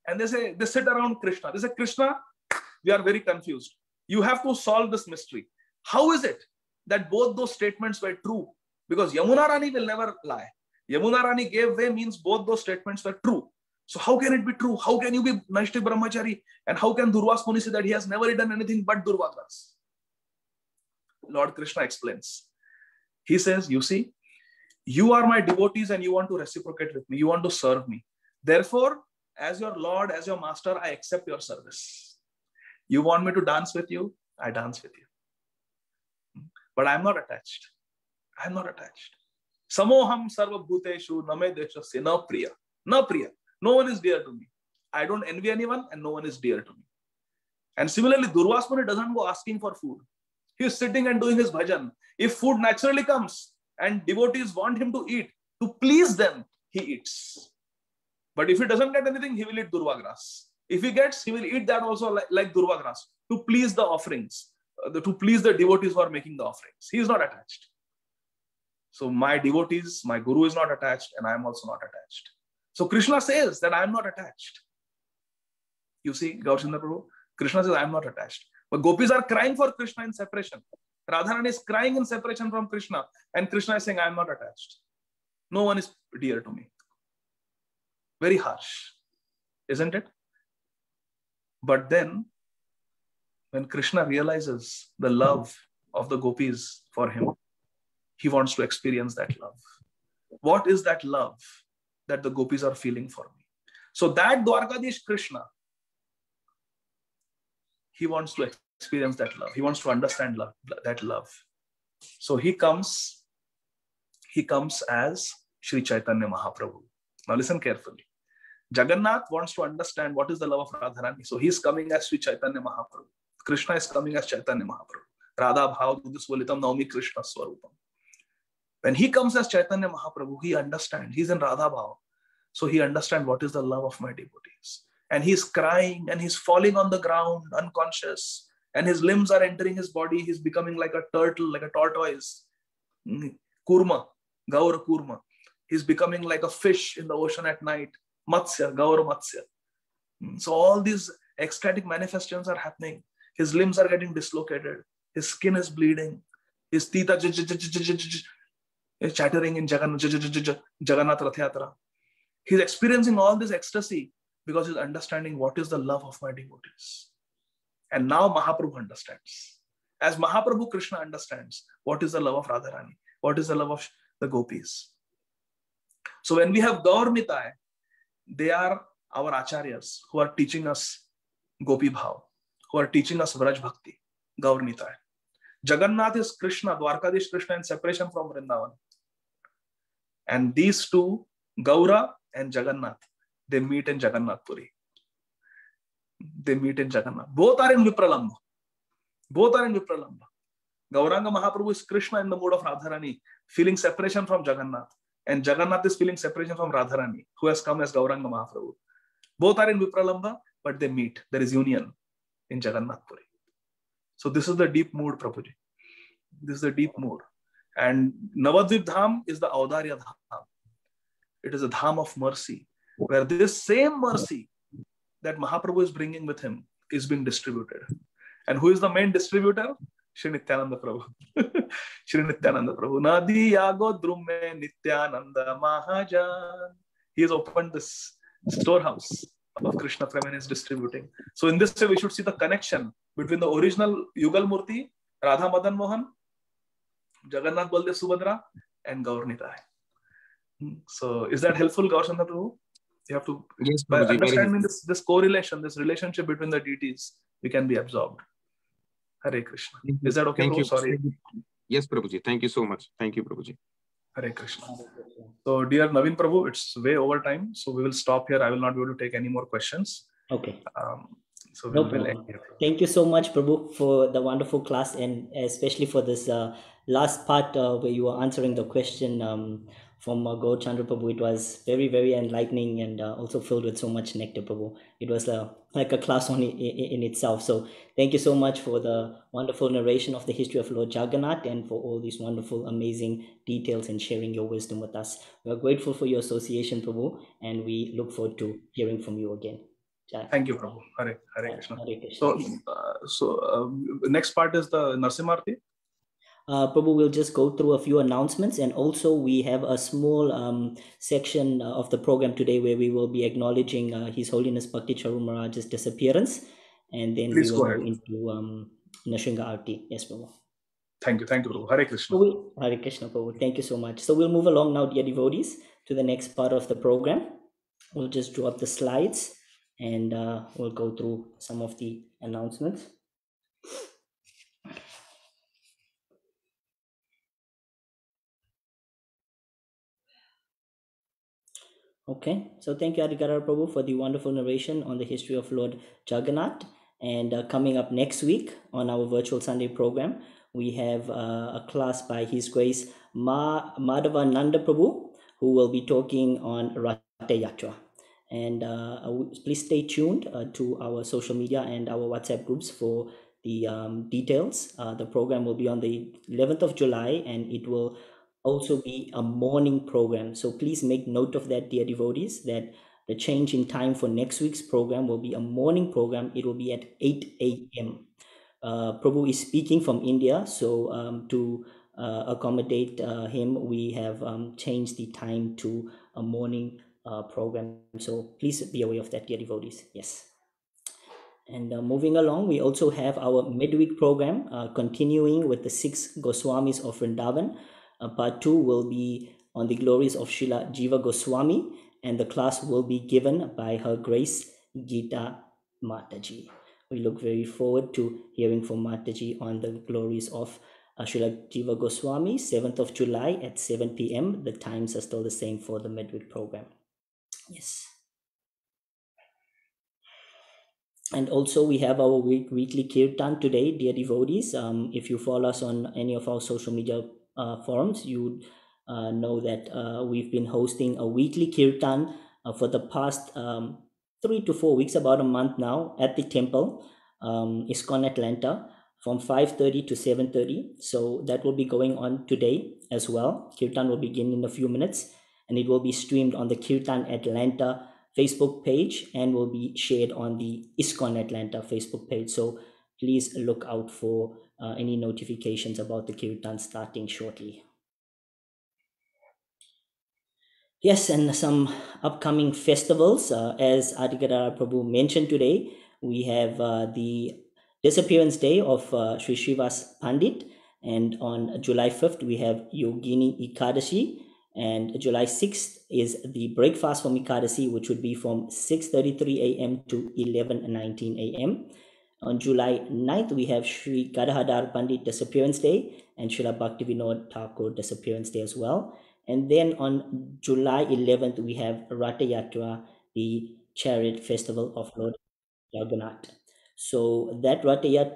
And they sit around Krishna. They say, Krishna, we are very confused. You have to solve this mystery. How is it that both those statements were true? Because Yamuna Rani will never lie. Yamuna Rani gave way means both those statements were true. So how can it be true? How can you be Naishtik Brahmachari? And how can Durvas Muni say that he has never eaten anything but Durvagras? Lord Krishna explains. He says, you see, you are my devotees and you want to reciprocate with me. You want to serve me. Therefore, as your Lord, as your master, I accept your service. You want me to dance with you? I dance with you. But I'm not attached. I'm not attached. Samoham sarva bhuteshu name deshasya na priya. Na priya. No one is dear to me. I don't envy anyone and no one is dear to me. And similarly, Durvas Muni doesn't go asking for food. He is sitting and doing his bhajan. If food naturally comes and devotees want him to eat, to please them, he eats. But if he doesn't get anything, he will eat Durvagras. If he gets, he will eat that also like Durvagras to please the offerings, to please the devotees who are making the offerings. He is not attached. So my devotees, my guru is not attached and I am also not attached. So Krishna says that I am not attached. You see, Gaurchandra Prabhu, Krishna says I am not attached. But gopis are crying for Krishna in separation. Radharani is crying in separation from Krishna and Krishna is saying I am not attached. No one is dear to me. Very harsh, isn't it? But then, when Krishna realizes the love of the gopis for him, he wants to experience that love. What is that love that the gopis are feeling for me? So that Dwarkadish Krishna, he wants to experience that love. He wants to understand that love. So he comes as Sri Chaitanya Mahaprabhu. Now listen carefully. Jagannath wants to understand what is the love of Radharani. So he is coming as Sri Chaitanya Mahaprabhu. Krishna is coming as Chaitanya Mahaprabhu. Radha Bhav Dudisvalitam Naumi Krishna Swarupam. When he comes as Chaitanya Mahaprabhu, he understands. He's in Radha Bhav. So he understands what is the love of my devotees. And he's crying and he's falling on the ground unconscious. And his limbs are entering his body. He's becoming like a turtle, like a tortoise. Kurma, Gaura Kurma. He's becoming like a fish in the ocean at night. Matsya, Gaura Matsya. So all these ecstatic manifestations are happening. His limbs are getting dislocated. His skin is bleeding. His teeth are chattering in Jagannath Rath Yatra. He's experiencing all this ecstasy because he's understanding what is the love of my devotees. And now Mahaprabhu understands. As Mahaprabhu, Krishna understands what is the love of Radharani, what is the love of the gopis. So when we have Gaur Nitai, they are our acharyas who are teaching us Gopi Bhav, who are teaching us Vraj Bhakti, Gaur Nitai. Jagannath is Krishna, Dwarkadish Krishna in separation from Vrindavan. And these two, Gaura and Jagannath, they meet in Jagannath Puri. They meet in Jagannath. Both are in Vipralambha. Both are in Vipralambha. Gauranga Mahaprabhu is Krishna in the mood of Radharani, feeling separation from Jagannath. And Jagannath is feeling separation from Radharani, who has come as Gauranga Mahaprabhu. Both are in Vipralambha, but they meet. There is union in Jagannath Puri. So this is the deep mood, Prabhuji. This is the deep mood. And Navadvip Dham is the Audarya Dham. It is a Dham of mercy, where this same mercy that Mahaprabhu is bringing with him is being distributed. And who is the main distributor? Shri Nityananda Prabhu. Shri Nityananda Prabhu. Nadi Yago Drumme Nityananda Mahajan. He has opened this storehouse of Krishna Prema and is distributing. So in this way, we should see the connection between the original Yugal Murti, Radha Madan Mohan, Jagannath Baldev Subhadra, and Gaur Nitai. So is that helpful, Gaurchandra Prabhu? You have to, yes, by Prabhuji, understanding this correlation, this relationship between the deities, we can be absorbed. Hare Krishna. Is that okay, Thank Prabhu? you. Sorry. Yes, Prabhuji. Thank you so much. Thank you, Prabhuji. Hare Krishna. So dear Naveen Prabhu, it's way over time. So we will stop here. I will not be able to take any more questions. Okay. So No we'll end problem. here. Thank you so much, Prabhu, for the wonderful class, and especially for this last part where you were answering the question from Gaur Chandra Prabhu. It was very, very enlightening and also filled with so much nectar, Prabhu. It was like a class on in itself. So thank you so much for the wonderful narration of the history of Lord Jagannath and for all these wonderful, amazing details and sharing your wisdom with us. We are grateful for your association, Prabhu, and we look forward to hearing from you again. Jai. Thank you, Prabhu. Hare Krishna. Hare Krishna. So next part is the Narsimarti. Prabhu will just go through a few announcements, and also we have a small section of the program today where we will be acknowledging His Holiness Bhakti Charu Maharaj's disappearance, and then Please we will go go into Nrsimha Aarti. Yes, Prabhu. Thank you, Prabhu. Hare Krishna. Hare Krishna, Prabhu. Thank you so much. So we'll move along now, dear devotees, to the next part of the program. We'll just draw up the slides, and we'll go through some of the announcements. Okay, so thank you, Adigadara Prabhu, for the wonderful narration on the history of Lord Jagannath. And coming up next week on our virtual Sunday program, we have a class by His Grace Madhava Nanda Prabhu, who will be talking on Ratha Yatra. And please stay tuned to our social media and our WhatsApp groups for the details. The program will be on the 11th of July, and it will also be a morning program. So please make note of that, dear devotees, that the change in time for next week's program will be a morning program. It will be at 8 a.m. Prabhu is speaking from India, so to accommodate him, we have changed the time to a morning program. So please be aware of that, dear devotees. Yes. And moving along, we also have our midweek program continuing with the 6 Goswamis of Vrindavan. Part 2 will be on the glories of Srila Jiva Goswami, and the class will be given by Her Grace Geeta Mataji. We look very forward to hearing from Mataji on the glories of Srila Jiva Goswami, 7th of July at 7 p.m. The times are still the same for the midweek program. Yes. And also we have our weekly kirtan today, dear devotees. If you follow us on any of our social media forums, you know that we've been hosting a weekly kirtan for the past 3 to 4 weeks, about a month now, at the temple, ISKCON Atlanta, from 5:30 to 7:30. So that will be going on today as well. Kirtan will begin in a few minutes, and it will be streamed on the Kirtan Atlanta Facebook page and will be shared on the ISKCON Atlanta Facebook page. So please look out for any notifications about the Kirtan starting shortly. Yes, and some upcoming festivals. As Adigadara Prabhu mentioned today, we have the disappearance day of Sri Srivas Pandit, and on July 5th we have Yogini Ekadashi, and July 6th is the breakfast from Ekadashi, which would be from 6:33 a.m. to 11:19 a.m. On July 9th, we have Sri Gadadhar Pandit Disappearance Day and Srila Bhaktivinoda Thakur Disappearance Day as well. And then on July 11th, we have Ratha Yatra, the chariot festival of Lord Jagannath. So that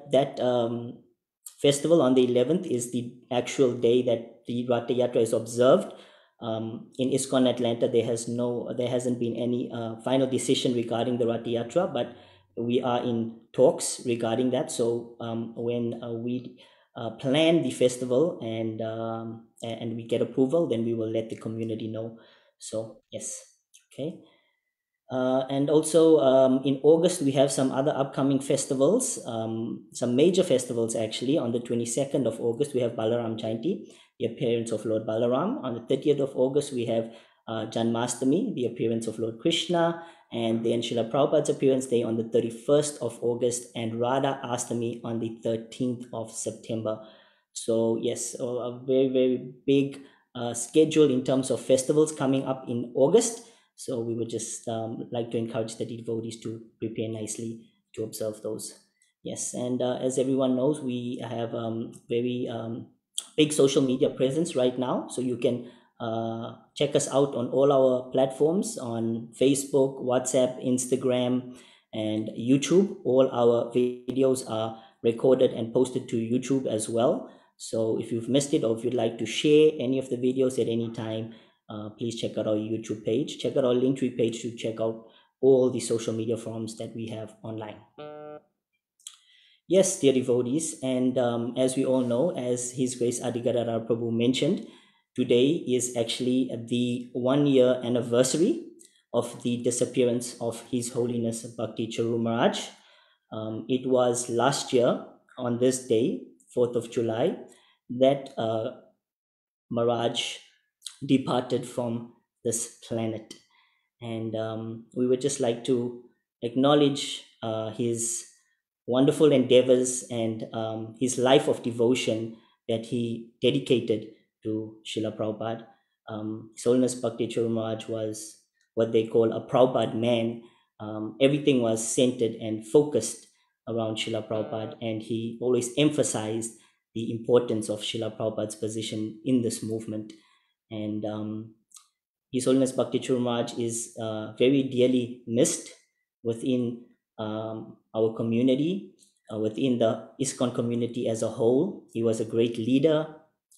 festival on the 11th is the actual day that the Ratha Yatra is observed. In ISKCON Atlanta, there hasn't been any final decision regarding the Ratha Yatra, but we are in talks regarding that. So when we plan the festival and we get approval, then we will let the community know. So yes, okay. And also in August, we have some other upcoming festivals, some major festivals actually. On the 22nd of August, we have Balaram Jayanti, the appearance of Lord Balaram. On the 30th of August, we have Janmashtami, the appearance of Lord Krishna, and then Srila Prabhupada's appearance day on the 31st of August, and Radha Astami on the 13th of September. So yes, a very, very big schedule in terms of festivals coming up in August. So we would just like to encourage the devotees to prepare nicely to observe those. Yes, and as everyone knows, we have very big social media presence right now. So you can check us out on all our platforms on Facebook, WhatsApp, Instagram, and YouTube. All our videos are recorded and posted to YouTube as well. So if you've missed it, or if you'd like to share any of the videos at any time, please check out our YouTube page. Check out our Linktree page to check out all the social media forums that we have online. Yes, dear devotees, and as we all know, as His Grace Adigadara Prabhu mentioned, today is actually the 1-year anniversary of the disappearance of His Holiness Bhakti Charu Maharaj. It was last year on this day, 4th of July, that Maharaj departed from this planet. And we would just like to acknowledge his wonderful endeavors and his life of devotion that he dedicated to Srila Prabhupada. His Holiness Bhakti Charu Maharaj was what they call a Prabhupada man. Everything was centered and focused around Srila Prabhupada, and he always emphasized the importance of Srila Prabhupada's position in this movement. And His Holiness Bhakti Charu Maharaj is very dearly missed within our community, within the ISKCON community as a whole. He was a great leader.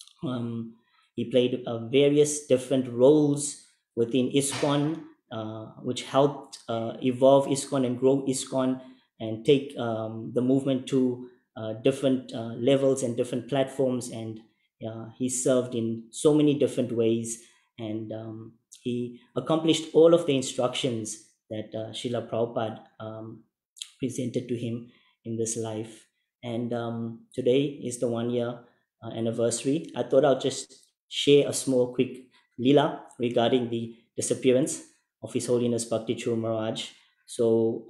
He played various different roles within ISKCON, which helped evolve ISKCON and grow ISKCON and take the movement to different levels and different platforms. And he served in so many different ways. And he accomplished all of the instructions that Srila Prabhupada presented to him in this life. And today is the 1 year anniversary. I thought I'll just share a small quick lila regarding the disappearance of His Holiness Bhakti Charu Maharaj. So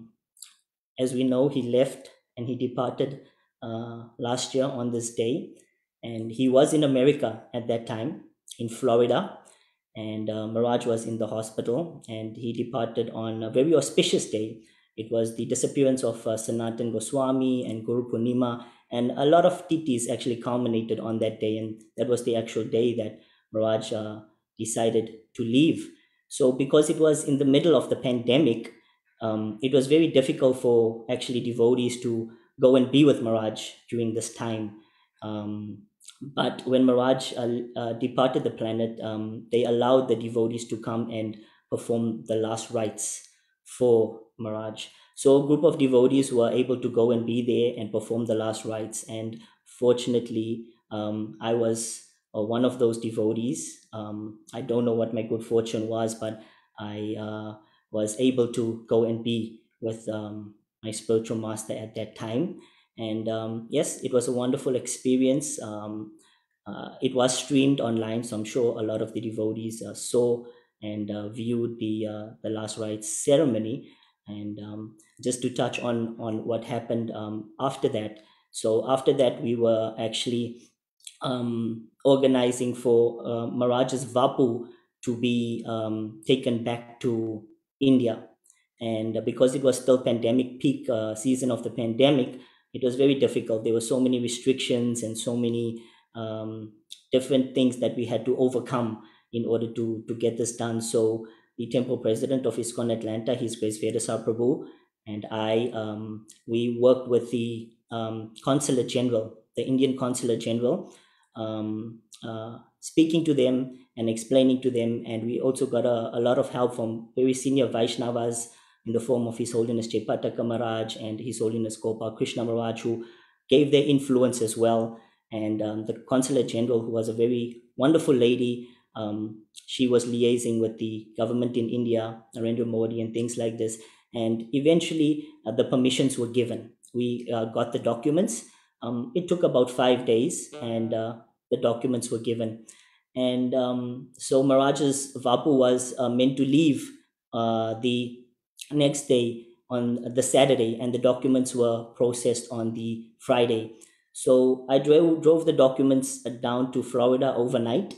as we know, he left and he departed last year on this day. And he was in America at that time, in Florida. And Maharaj was in the hospital, and he departed on a very auspicious day. It was the disappearance of Sanatan Goswami and Guru Purnima, and a lot of titis actually culminated on that day, and that was the actual day that Maharaj decided to leave. So because it was in the middle of the pandemic, it was very difficult for actually devotees to go and be with Maharaj during this time. But when Maharaj departed the planet, they allowed the devotees to come and perform the last rites for Maharaj. So a group of devotees were able to go and be there and perform the last rites. And fortunately, I was one of those devotees. I don't know what my good fortune was, but I was able to go and be with my spiritual master at that time. And yes, it was a wonderful experience. It was streamed online, so I'm sure a lot of the devotees saw and viewed the last rites ceremony. And just to touch on what happened after that. So after that, we were actually organizing for Maharaj's Vapu to be taken back to India. And because it was still pandemic peak season of the pandemic, it was very difficult. There were so many restrictions and so many different things that we had to overcome in order to get this done. So the temple president of ISKCON Atlanta, His Grace Vedasar Prabhu, and I, we worked with the Consulate General, the Indian Consulate General, speaking to them and explaining to them. And we also got a lot of help from very senior Vaishnavas in the form of His Holiness Jayapataka Maharaj and His Holiness Gopal Krishna Maharaj, who gave their influence as well. And the Consulate General, who was a very wonderful lady, she was liaising with the government in India, Narendra Modi, and things like this. And eventually, the permissions were given. We got the documents. It took about 5 days, and the documents were given. And so Maharaj's Vapu was meant to leave the next day on the Saturday, and the documents were processed on the Friday. So I drove the documents down to Florida overnight.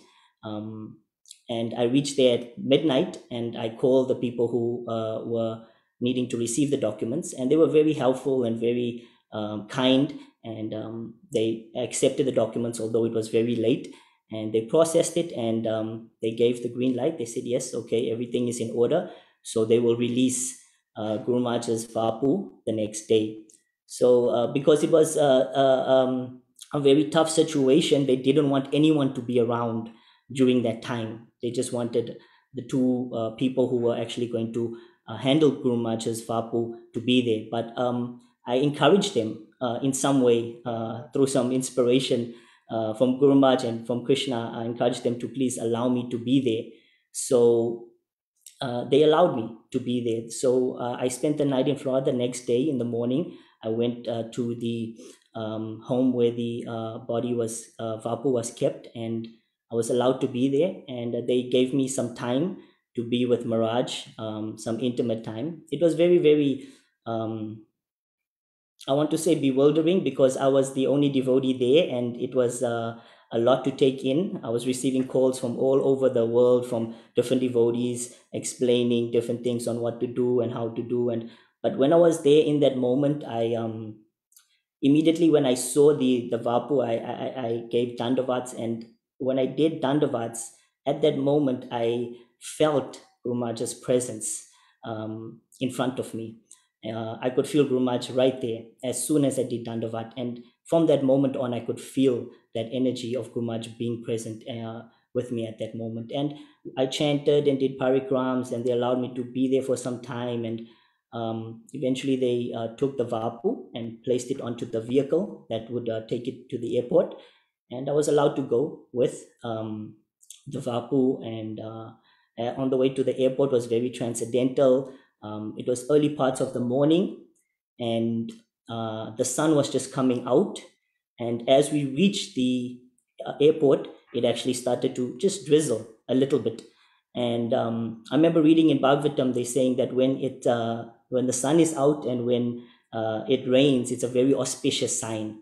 And I reached there at midnight, and I called the people who were needing to receive the documents, and they were very helpful and very kind, and they accepted the documents, although it was very late, and they processed it, and they gave the green light. They said, yes, okay, everything is in order. So they will release Guru Maharaj's Vapu the next day. So because it was a very tough situation, they didn't want anyone to be around during that time. They just wanted the two people who were actually going to handle Guru Maharaj's Vapu to be there. But I encouraged them in some way through some inspiration from Guru Maharaj and from Krishna. I encouraged them to please allow me to be there. So they allowed me to be there. So I spent the night in Florida. The next day in the morning, I went to the home where the body was, Vapu was kept, and I was allowed to be there. And they gave me some time to be with Maharaj, some intimate time. It was very, very, I want to say bewildering, because I was the only devotee there, and it was a lot to take in. I was receiving calls from all over the world, from different devotees explaining different things on what to do and how to do. But when I was there in that moment, I immediately, when I saw the Vapu, I gave dandavats, and when I did dandavats, at that moment I felt Guru Maharaj's presence in front of me. I could feel Guru Maharaj right there as soon as I did dandavat, and from that moment on, I could feel that energy of Guru Maharaj being present with me at that moment. And I chanted and did parikrams, and they allowed me to be there for some time. And eventually they took the Vapu and placed it onto the vehicle that would take it to the airport, and I was allowed to go with the Vapu. And on the way to the airport was very transcendental. It was early parts of the morning, and the sun was just coming out. And as we reached the airport, it actually started to just drizzle a little bit. And I remember reading in Bhagavatam, they saying that when the sun is out and when it rains, it's a very auspicious sign.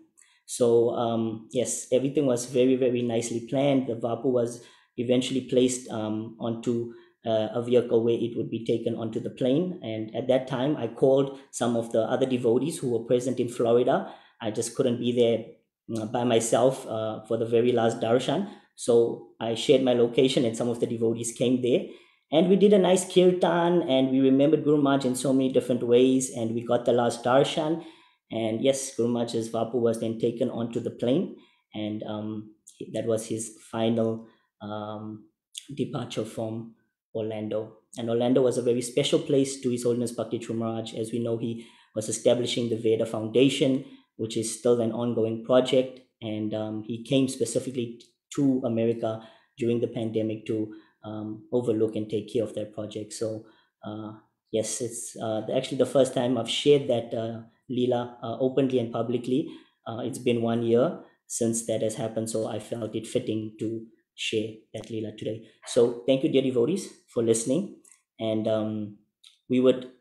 So yes, everything was very, very nicely planned. The Vapu was eventually placed onto a vehicle where it would be taken onto the plane. And at that time, I called some of the other devotees who were present in Florida. I just couldn't be there by myself for the very last darshan. So I shared my location, and some of the devotees came there. And we did a nice kirtan, and we remembered Guru Maharaj in so many different ways. And we got the last darshan. And yes, Guru Maharaj's Vapu was then taken onto the plane. And that was his final departure from Orlando. And Orlando was a very special place to His Holiness Bhakti Churu Maharaj. As we know, he was establishing the Veda Foundation, which is still an ongoing project. And he came specifically to America during the pandemic to overlook and take care of that project. So yes, it's actually the first time I've shared that Leela openly and publicly. It's been 1 year since that has happened, so I felt it fitting to share that Leela today. So thank you, dear devotees, for listening. And we would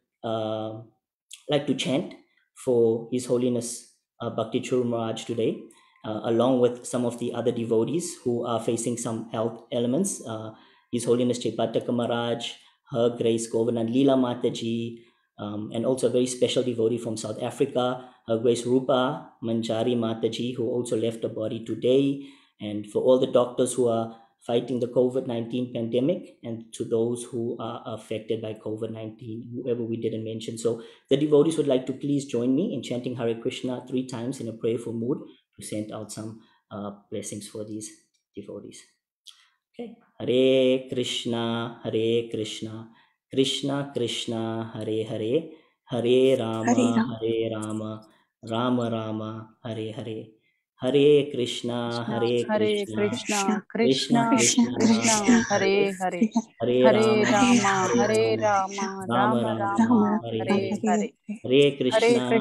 like to chant for His Holiness Bhakti Churu Maharaj today, along with some of the other devotees who are facing some health elements. His Holiness Chaitanya Maharaj, Her Grace Govardhan Leela Mataji, and also a very special devotee from South Africa, Her Grace Rupa Manjari Mataji, who also left the body today. And for all the doctors who are fighting the COVID-19 pandemic, and to those who are affected by COVID-19, whoever we didn't mention. So the devotees would like to please join me in chanting Hare Krishna 3 times in a prayerful mood to send out some blessings for these devotees. Okay. Hare Krishna, Krishna Krishna, Hare Hare, Hare Rama, Rama Rama, Hare Hare. Hare Krishna, Krishna, Krishna Krishna, Hare Hare, Hare Rama, Rama Rama, Hare Hare. Hare Krishna,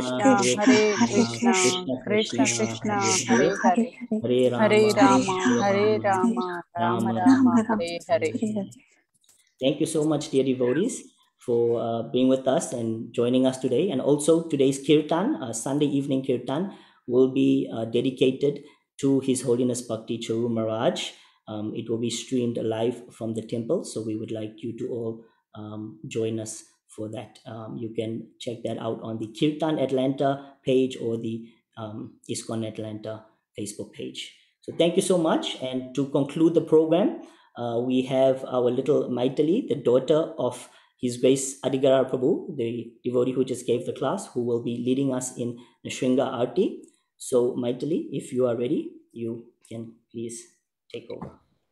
Krishna Krishna, Hare Hare, Hare Rama, Rama Rama, Hare Hare. Thank you so much, dear devotees, for being with us and joining us today. And also today's kirtan, Sunday evening kirtan, will be dedicated to His Holiness Bhakti Churu Maharaj. It will be streamed live from the temple, so we would like you to all join us for that. You can check that out on the Kirtan Atlanta page or the ISKCON Atlanta Facebook page. So thank you so much. And to conclude the program, we have our little Maitali, the daughter of His Grace Adigarara Prabhu, the devotee who just gave the class, who will be leading us in the Shringa Aarti. So Maitali, if you are ready, you can please take over.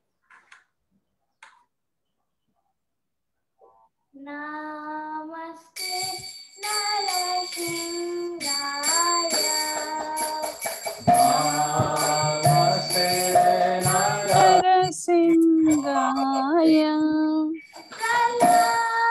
Namaste Narasingaya. Namaste Narasingaya.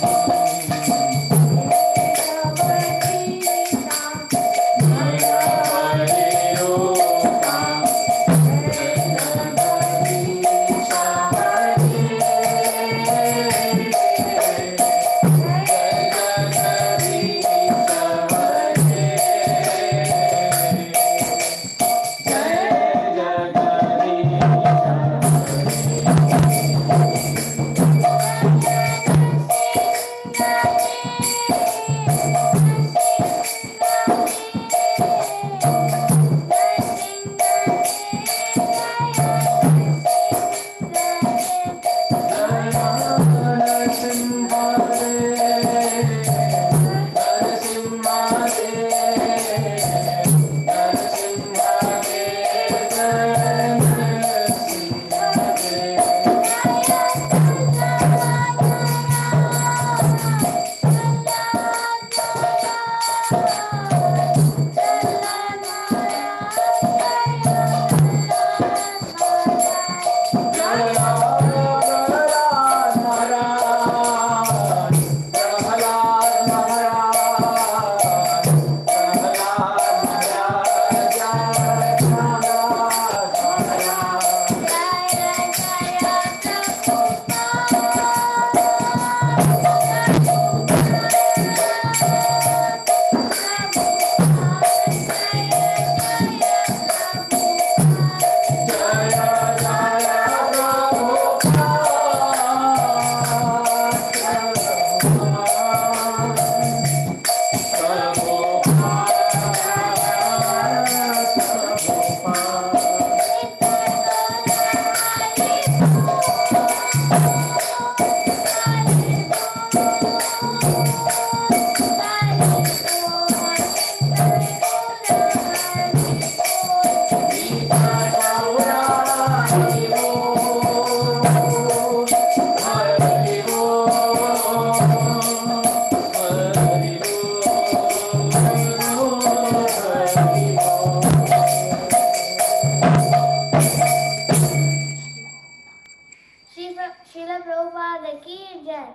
Srila Prabhupada ki jai.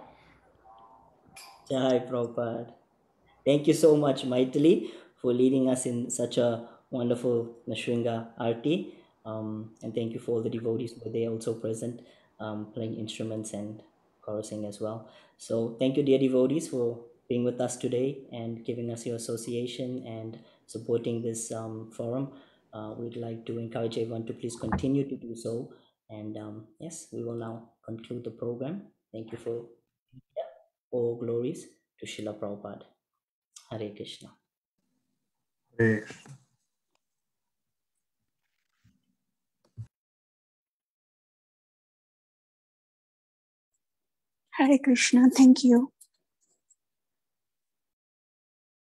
Jai Prabhupada. Thank you so much, Maithili, for leading us in such a wonderful Nashringa Aarti. And thank you for all the devotees who were there also present, playing instruments and chorusing as well. So thank you, dear devotees, for being with us today and giving us your association and supporting this forum. We'd like to encourage everyone to please continue to do so. And yes, we will now conclude the program. Thank you for all glories to Srila Prabhupada. Hare Krishna. Hare Hare Krishna. Thank you.